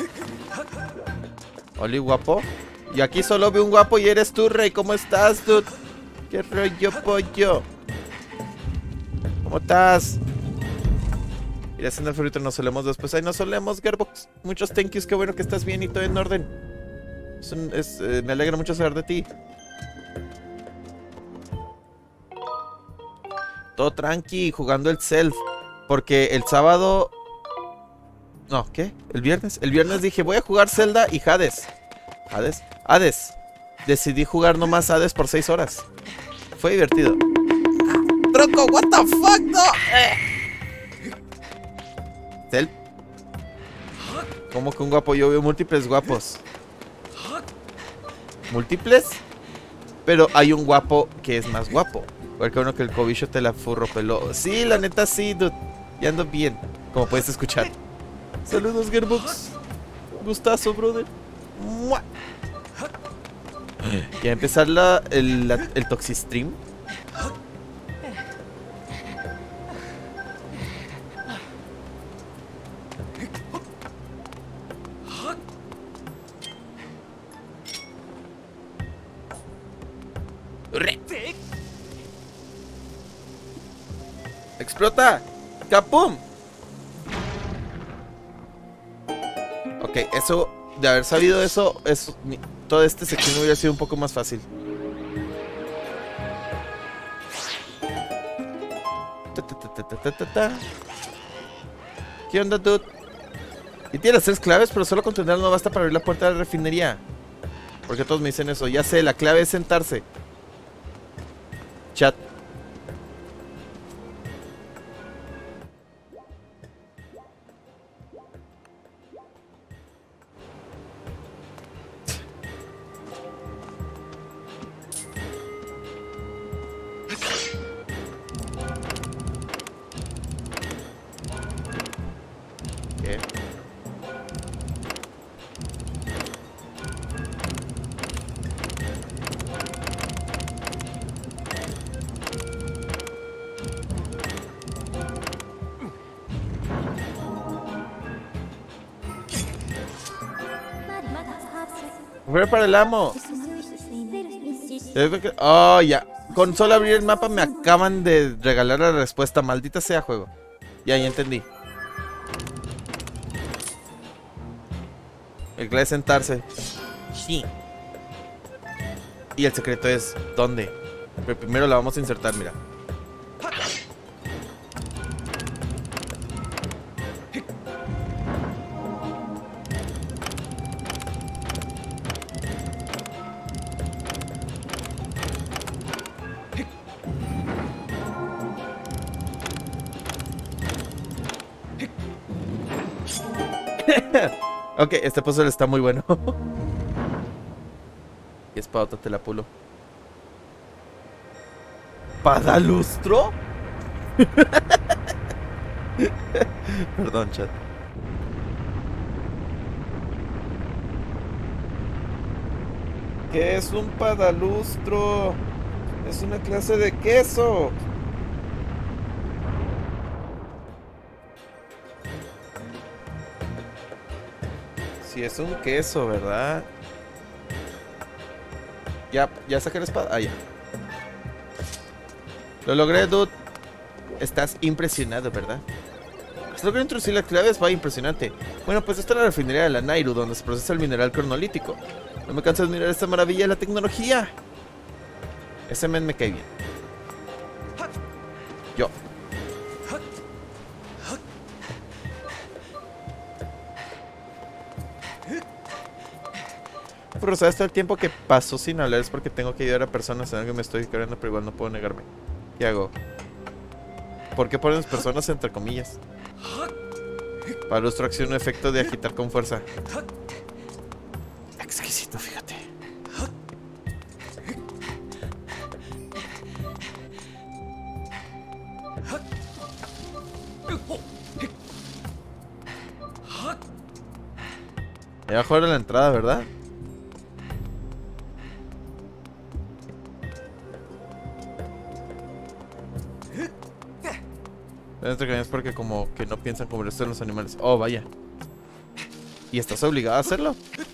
Oli, guapo. Y aquí solo veo un guapo y eres tú, Rey. ¿Cómo estás, dude? ¿Qué rollo, pollo? ¿Cómo estás? Ir haciendo el frito, nos solemos después. Ay, nos solemos, Gearbox. Muchos thank yous, qué bueno que estás bien y todo en orden. Es un, es, eh, me alegra mucho saber de ti. Todo tranqui, jugando el self. Porque el sábado... No, ¿qué? ¿El viernes? El viernes dije, voy a jugar Zelda y Hades. Hades, Hades. Decidí jugar nomás Hades por seis horas. Fue divertido. Tronco, what the fuck, no. Eh. Cel. ¿Cómo que un guapo? Yo veo múltiples guapos. ¿Múltiples? Pero hay un guapo que es más guapo. Porque uno que el cobicho te la furro peló. Sí, la neta sí, dude. Ya ando bien, como puedes escuchar. Saludos, Gearbox. Gustazo, brother. ¡Mua! Ya empezar la, el, la, el Toxistream. ¡Explota! ¡Capum! Ok, eso... De haber sabido eso, eso toda esta sección hubiera sido un poco más fácil. Ta, ta, ta, ta, ta, ta, ta. ¿Qué onda, dude? Y tiene las tres claves, pero solo con tenerlas no basta para abrir la puerta de la refinería. Porque todos me dicen eso. Ya sé, la clave es sentarse. Chat. Fue para el amo. Oh, ya. Con solo abrir el mapa me acaban de regalar la respuesta. Maldita sea, juego. Ya, ya entendí. El clave es sentarse. Sí. Y el secreto es ¿dónde? Pero primero la vamos a insertar, mira. Ok, este puzzle está muy bueno. Y espadota te la pulo. ¿Padalustro? Perdón, chat. ¿Qué es un padalustro? Es una clase de queso. Si es un queso, ¿verdad? Ya, ya saqué la espada. Ah, ya. Lo logré, dude. Estás impresionado, ¿verdad? Si logré introducir las claves, va impresionante. Bueno, pues esta es la refinería de la Nayru, donde se procesa el mineral cronolítico. No me canso de mirar esta maravilla de la tecnología. Ese men me cae bien. Yo. Pero sabes, todo el tiempo que pasó sin hablar es porque tengo que ayudar a personas en algo que me estoy queriendo, pero igual no puedo negarme. ¿Qué hago? ¿Por qué ponen personas entre comillas? Para ilustrar acción, un efecto de agitar con fuerza. Exquisito, fíjate. Y abajo era la entrada, ¿verdad? Es porque como que no piensan como el resto de los animales. Oh, vaya. ¿Y estás obligado a hacerlo?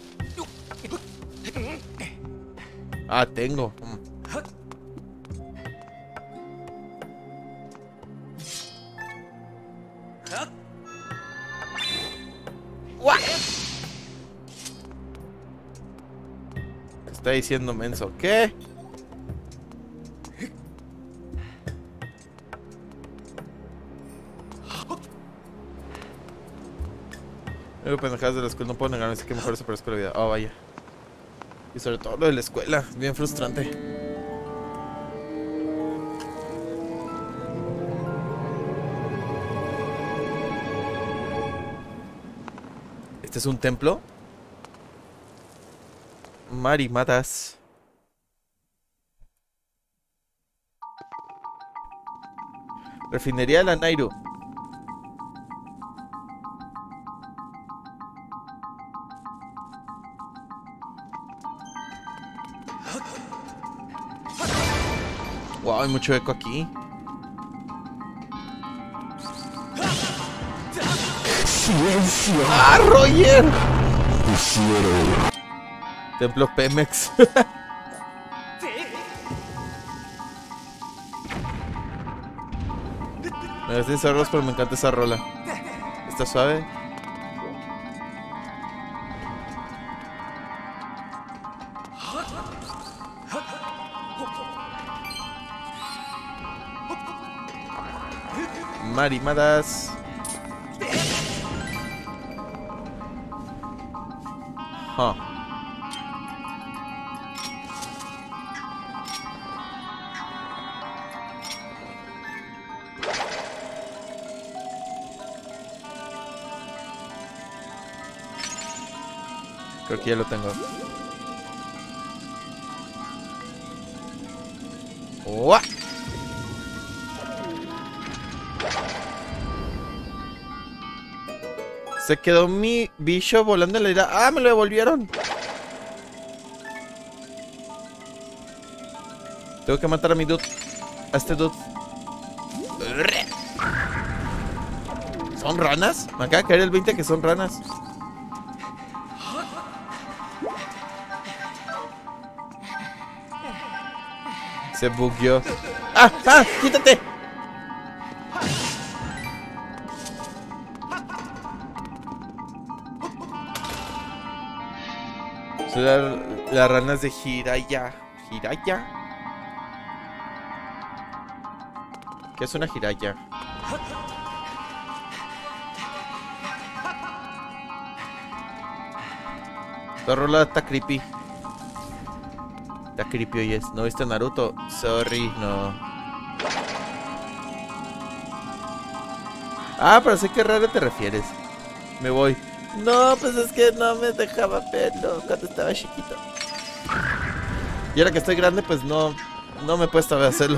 Ah, tengo. Mm. ¿Qué está diciendo, menso? ¿Qué? Luego pendejadas de la escuela, no puedo negarme, así que mejor eso para la escuela de vida. Oh, vaya. Y sobre todo lo de la escuela, bien frustrante. ¿Este es un templo? Marimatas. Refinería de la Nayru. Wow, hay mucho eco aquí. ¡Ah, Roger! Templo Pemex. Me gasté cerros, pero me encanta esa rola. Está suave. Marimadas. Huh. Creo que ya lo tengo. ¡Uah! Se quedó mi bicho volando en la ira. ¡Ah, me lo devolvieron! Tengo que matar a mi dude. A este dude. ¿Son ranas? Me acaba de caer el veinte que son ranas. Se bugueó. ¡Ah! ¡Ah! ¡Quítate! Son la, las ranas de Jiraya. ¿Jiraya? ¿Qué es una Jiraya? La rola está creepy. Está creepy, oyes. ¿No viste Naruto? Sorry, no. Ah, pero sé qué raro te refieres. Me voy. No, pues es que no me dejaba verlo cuando estaba chiquito. Y ahora que estoy grande, pues no, no me he puesto a hacerlo.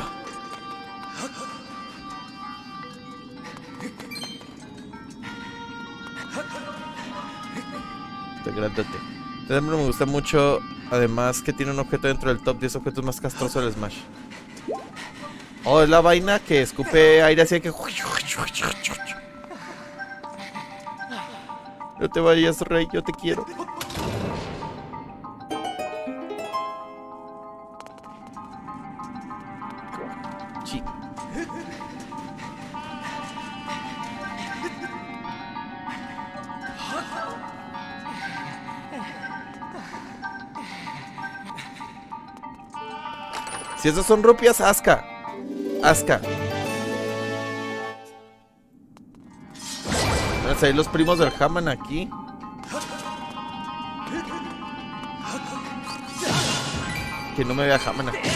Estoy grandote. Este me gusta mucho, además que tiene un objeto dentro del top diez objetos más castrosos del Smash. Oh, es la vaina que escupe aire así que... No te vayas, Rey, yo te quiero. Sí. Si esas son rupias, Asuka. Asuka. Van a salir los primos del Haman aquí. Que no me vea Haman aquí.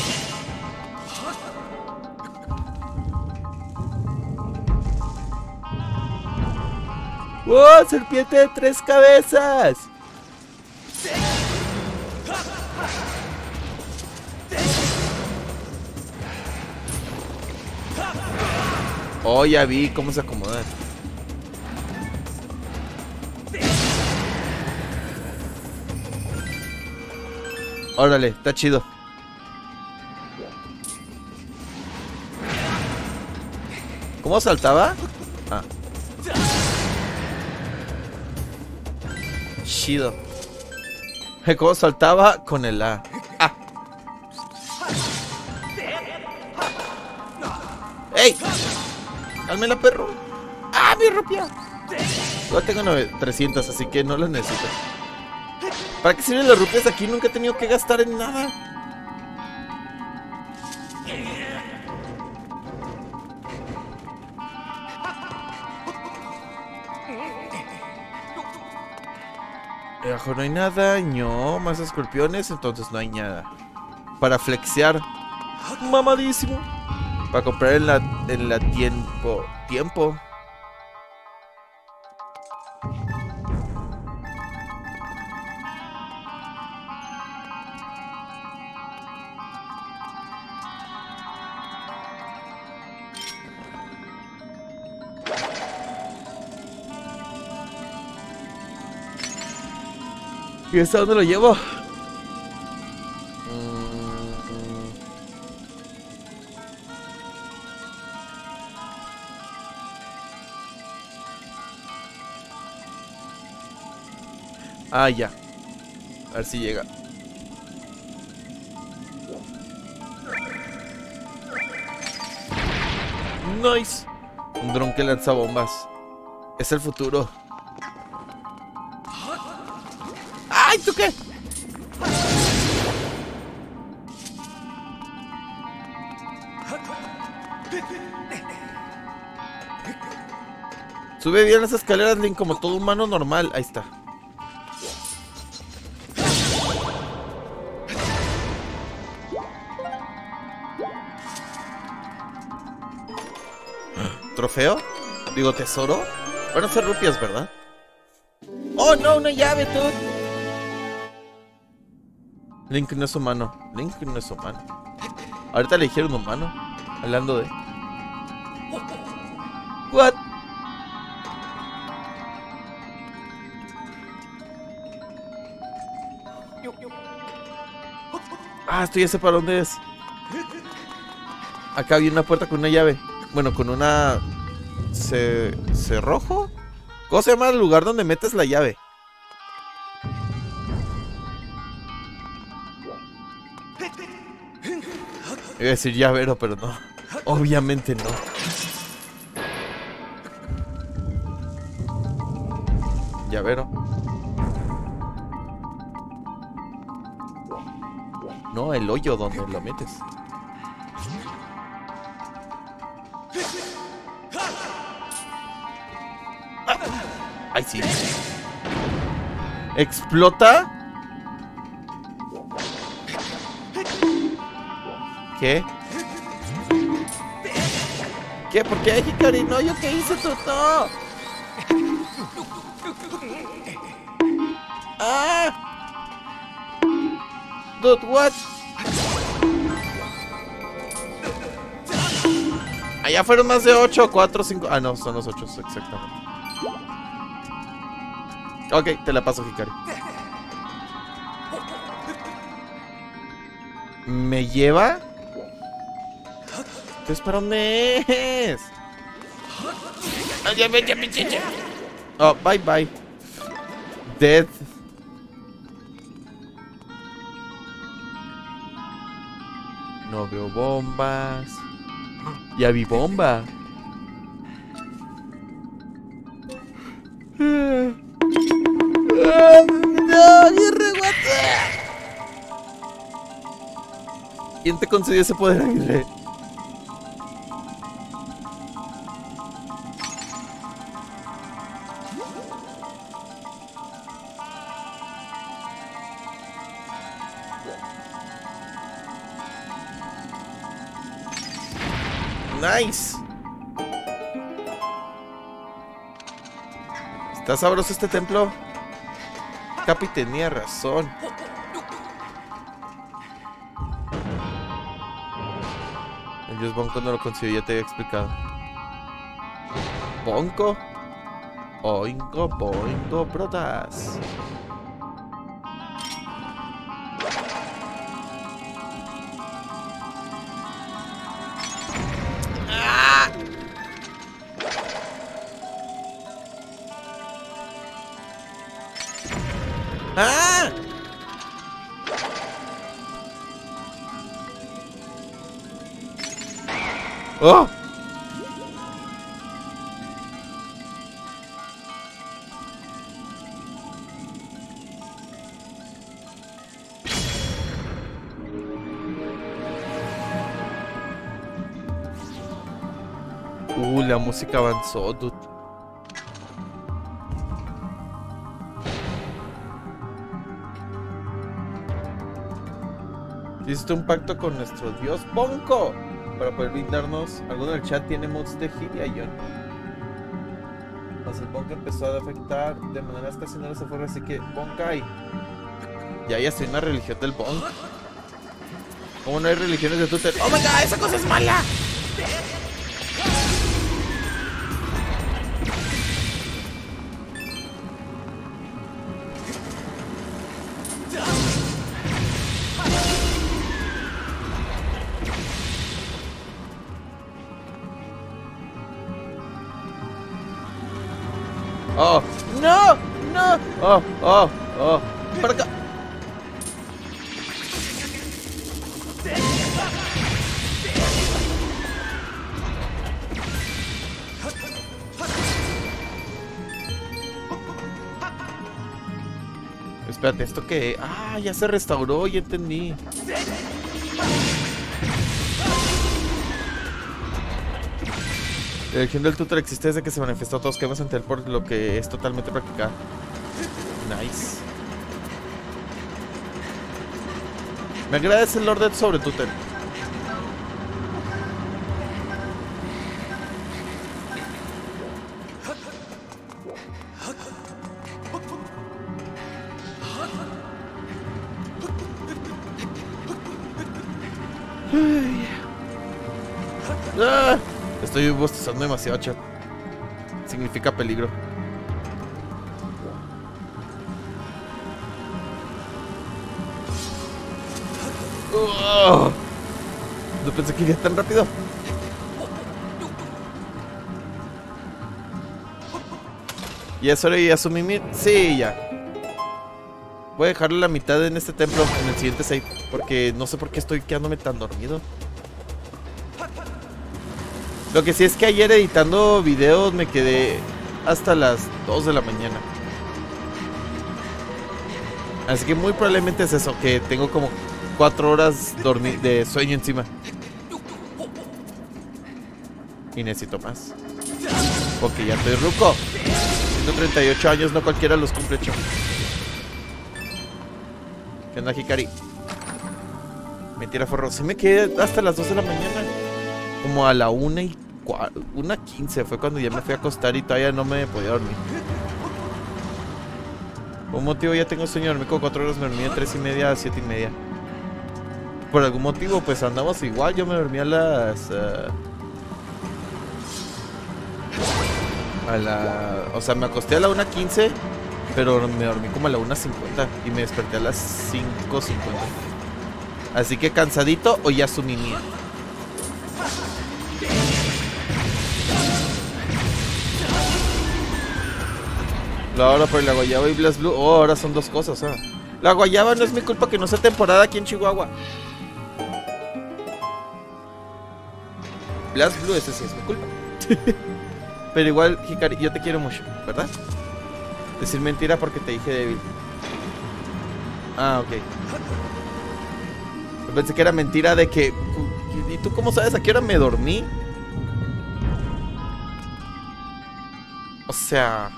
¡Wow! ¡Serpiente de tres cabezas! Oh, ya vi cómo se acomodan. Órale, está chido. ¿Cómo saltaba? Ah. Chido. ¿Cómo saltaba? Con el A. Ah. ¡Ey! ¡Cálmela, perro! ¡Ah, mi rupia! Yo tengo trescientas, así que no las necesito. ¿Para qué sirven las rupias aquí? Nunca he tenido que gastar en nada. Abajo no hay nada. No, más escorpiones, entonces no hay nada. Para flexear. Mamadísimo. Para comprar en la, en la tiempo. Tiempo. ¿Y hasta dónde lo llevo? Ah, ya. A ver si llega. Nice. Un dron que lanza bombas. Es el futuro. ¡Ay, tú qué! Sube bien las escaleras, Link, como todo humano normal. Ahí está. ¿Trofeo? Digo, tesoro. Van a ser rupias, ¿verdad? ¡Oh, no! ¡Una llave, tú! Link no es humano. Link no es humano. Ahorita le dijeron humano. Hablando de... What? Ah, esto ya sé para dónde es. Acá había una puerta con una llave. Bueno, con una... Ce... ¿Cerrojo? ¿Cómo se llama el lugar donde metes la llave? Iba a decir llavero, pero no. Obviamente no. Llavero. No, el hoyo donde lo metes. Ah, ay, sí. ¿Explota? ¿Qué? ¿Qué? ¿Por qué, Hikari? No, ¿yo qué hice, Toto? ¡Ah! Dude, what? Allá fueron más de ocho, cuatro, cinco. Ah, no, son los ocho, exactamente. Ok, te la paso, Hikari. ¿Me lleva? ¿Entonces para dónde es? Oh, bye bye. Dead. No veo bombas. Ya vi bomba. No, ¿quién te concedió ese poder, Aguirre? Nice. Está sabroso este templo. Capi tenía razón. El dios Bonko no lo consiguió, ya te había explicado. Bonko. Oingo, boingo, brotas. ¡Ah! ¡Oh! Uh, la música avanzó, dude. Hiciste un pacto con nuestro dios Bonko para poder brindarnos. Alguno del chat tiene mods de Hyliaion. Pues el Bonko empezó a afectar de maneras casi no se fue, así que Bonkai. Ya ya estoy en la religión del Bonk. ¿Cómo no hay religiones de Twitter? ¡Oh my god! ¡Esa cosa es mala! ¡Oh! ¡No! ¡No! ¡Oh! ¡Oh! ¡Oh! ¡Para acá! Espérate, ¿esto qué? ¡Ah! Ya se restauró, ya entendí. La religión del tutor existe desde que se manifestó a todos que hemos entendido, por lo que es totalmente practicada. Nice. Me agradece el Lord sobre tutor. Ah, estoy bostezando demasiado, chat. Significa peligro. Oh, no pensé que iría tan rápido. ¿Y es hora de asumir? Sí, ya. Voy a dejarle la mitad en este templo, en el siguiente save, porque no sé por qué estoy quedándome tan dormido. Lo que sí es que ayer editando videos me quedé hasta las dos de la mañana. Así que muy probablemente es eso, que tengo como cuatro horas de sueño encima. Y necesito más. Porque ya estoy ruco. Tengo treinta y ocho años, no cualquiera los cumple, hecho. ¿Qué onda, Hikari? Mentira, forro. Sí me quedé hasta las dos de la mañana. Como a la una y una quince fue cuando ya me fui a acostar y todavía no me podía dormir. Por un motivo ya tengo sueño, dormí como cuatro horas, me dormí de tres y media a siete y media. Por algún motivo pues andamos igual, yo me dormí a las... Uh, a la... O sea, me acosté a la una quince, pero me dormí como a la una cincuenta y me desperté a las cinco cincuenta. Así que cansadito o ya sumimía. Ahora por la guayaba y Blast Blue. Oh, ahora son dos cosas, ¿eh? La guayaba no es mi culpa que no sea temporada aquí en Chihuahua. Blast Blue, ese sí es mi culpa. Pero igual, Hikari, yo te quiero mucho, ¿verdad? Decir mentira porque te dije débil. Ah, ok. Yo pensé que era mentira de que... ¿Y tú cómo sabes a qué hora me dormí? O sea...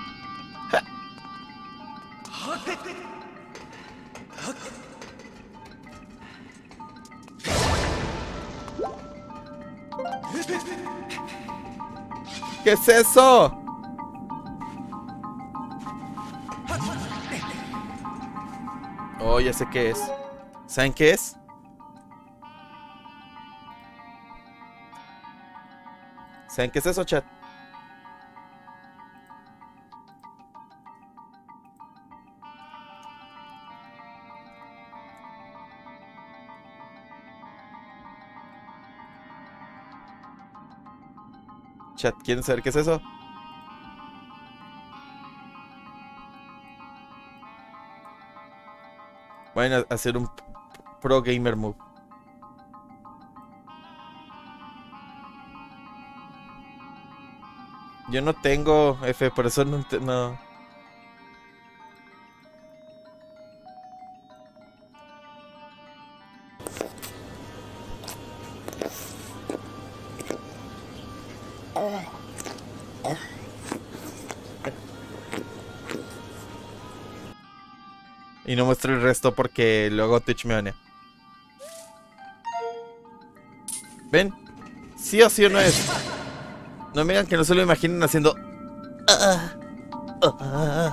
¿Qué es eso? Oh, ya sé qué es. ¿Saben qué es? ¿Saben qué es eso, chat? Chat, ¿quieren saber qué es eso? Vayan a hacer un pro gamer move. Yo no tengo F, por eso no... no. Y no muestro el resto porque luego Twitch me banea. ¿Ven? ¿Sí o sí o no es? No me digan que no se lo imaginen haciendo... Uh, uh.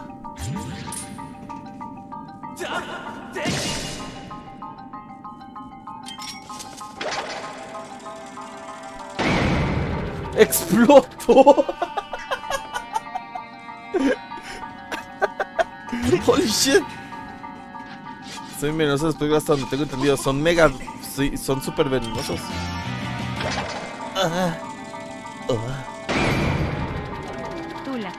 ¡Explotó! ¡Holy shit! Soy venenoso después hasta donde tengo entendido. Son mega... Sí, son súper venenosos. Uh, uh. Tula.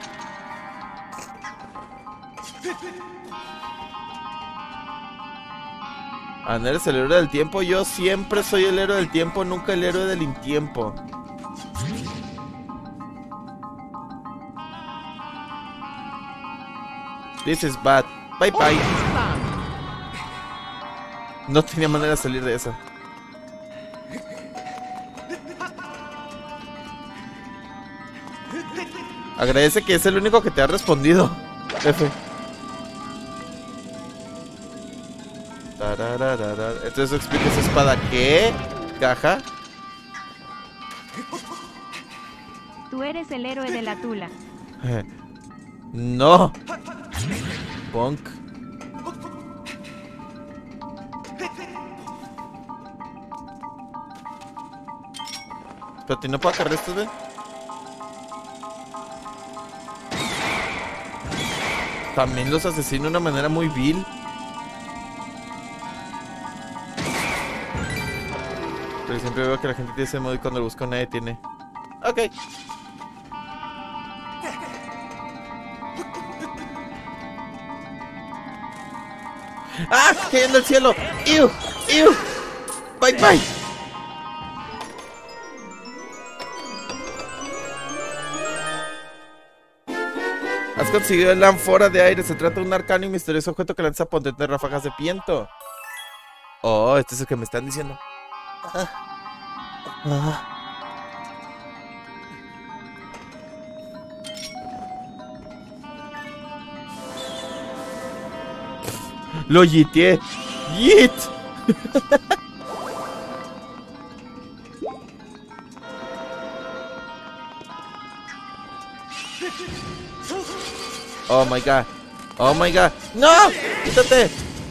Ana, ¿eres el héroe del tiempo? Yo siempre soy el héroe del tiempo, nunca el héroe del intiempo. This is bad. Bye bye. No tenía manera de salir de esa. Agradece que es el único que te ha respondido. F. Entonces explica esa espada. ¿Qué? ¿Caja? Tú eres el héroe de la Tula. No. Punk. Pero no puedo agarrar estos, ¿ven? También los asesino de una manera muy vil. Pero siempre veo que la gente tiene ese modo y cuando lo busco nadie tiene. Ok. ¡Ah! ¡Cayendo al cielo! ¡Ew! ¡Ew! ¡Bye, bye! Has conseguido el ánfora de aire. Se trata de un arcano y misterioso objeto que lanza potentes ráfagas de viento. Oh, este es el que me están diciendo. Ah. Ah. Lo yiteé. Yit. Oh my god. Oh my god. ¡No! ¡Quítate!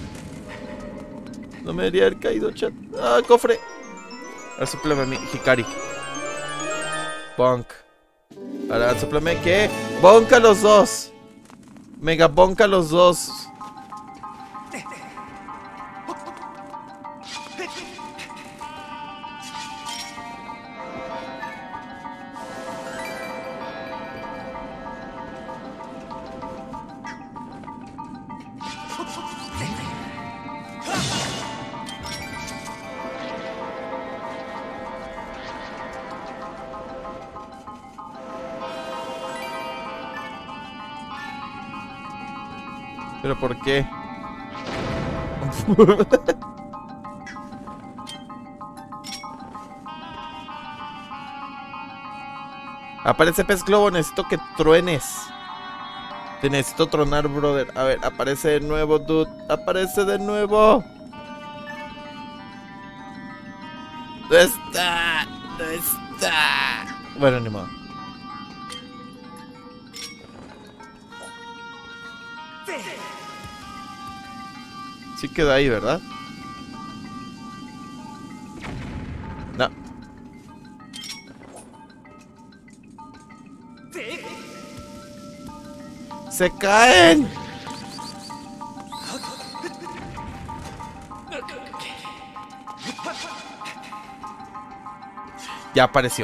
No me debería haber caído, chat. ¡Ah, cofre! Ahora súplame a mi Hikari. Bonk. Ahora súplame ¿qué? Bonka los dos. Mega bonka los dos. ¿Pero por qué? Aparece pez globo, necesito que truenes. Te necesito tronar, brother. A ver, aparece de nuevo, dude. Aparece de nuevo. No está. No está. Bueno, ni modo. Sí queda ahí, ¿verdad? No. ¡Se caen! Ya apareció.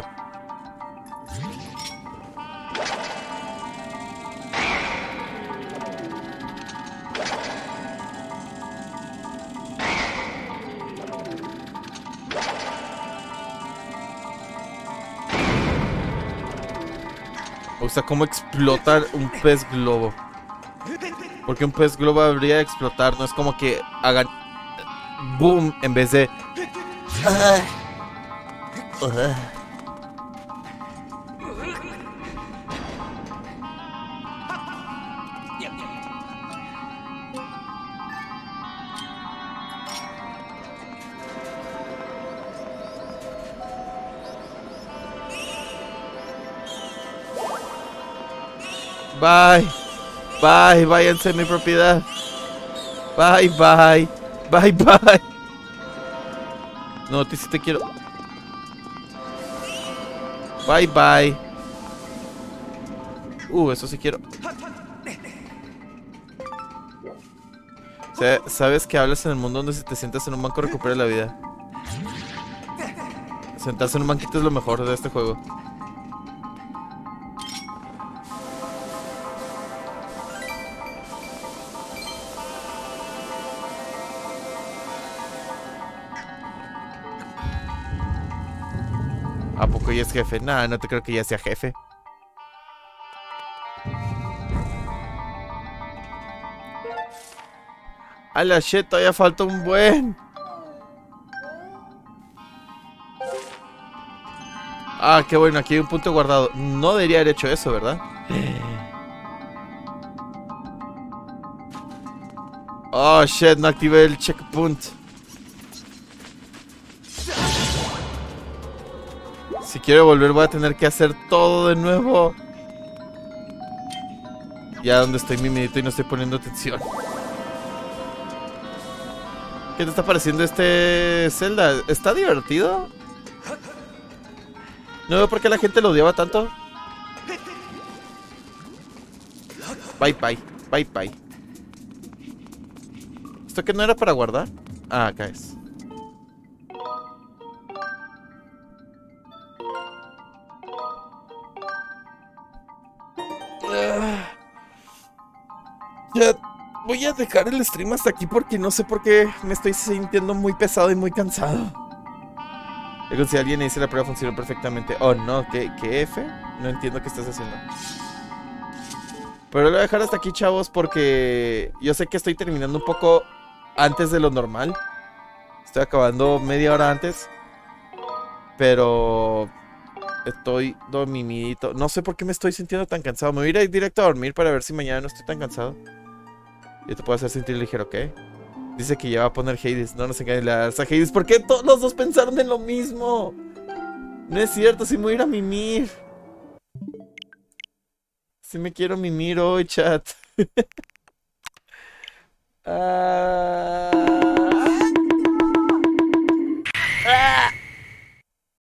O sea, ¿cómo explotar un pez globo? Porque un pez globo habría de explotar. No es como que hagan boom en vez de... Uh, uh. Bye. Bye, váyanse de mi propiedad. Bye, bye. Bye, bye. No, te sí te quiero. Bye, bye. Uh, eso sí quiero. ¿Sabes que hablas en el mundo donde si te sientas en un banco recupera la vida? Sentarse en un banquito es lo mejor de este juego. ¿A poco ya es jefe? Nah, no te creo que ya sea jefe. A la shit, todavía falta un buen. Ah, qué bueno, aquí hay un punto guardado. No debería haber hecho eso, ¿verdad? Oh shit, no activé el checkpoint. Si quiero volver voy a tener que hacer todo de nuevo. Ya donde estoy mimidito y no estoy poniendo atención. ¿Qué te está pareciendo este Zelda? ¿Está divertido? No veo por qué la gente lo odiaba tanto. Bye bye, bye bye. ¿Esto que no era para guardar? Ah, acá es. Ya voy a dejar el stream hasta aquí porque no sé por qué me estoy sintiendo muy pesado y muy cansado. Si alguien dice la prueba funcionó perfectamente. Oh no, ¿qué, qué F? No entiendo qué estás haciendo. Pero lo voy a dejar hasta aquí, chavos, porque yo sé que estoy terminando un poco antes de lo normal. Estoy acabando media hora antes. Pero estoy dormidito. No sé por qué me estoy sintiendo tan cansado. Me voy a ir directo a dormir para ver si mañana no estoy tan cansado. Y te puedo hacer sentir ligero, ¿ok? Dice que ya va a poner Hades. No nos engañes, la Arsa Hades. ¿Por qué todos los dos pensaron en lo mismo? No es cierto, si me voy a ir a mimir. Si me quiero mimir hoy, chat. Ah...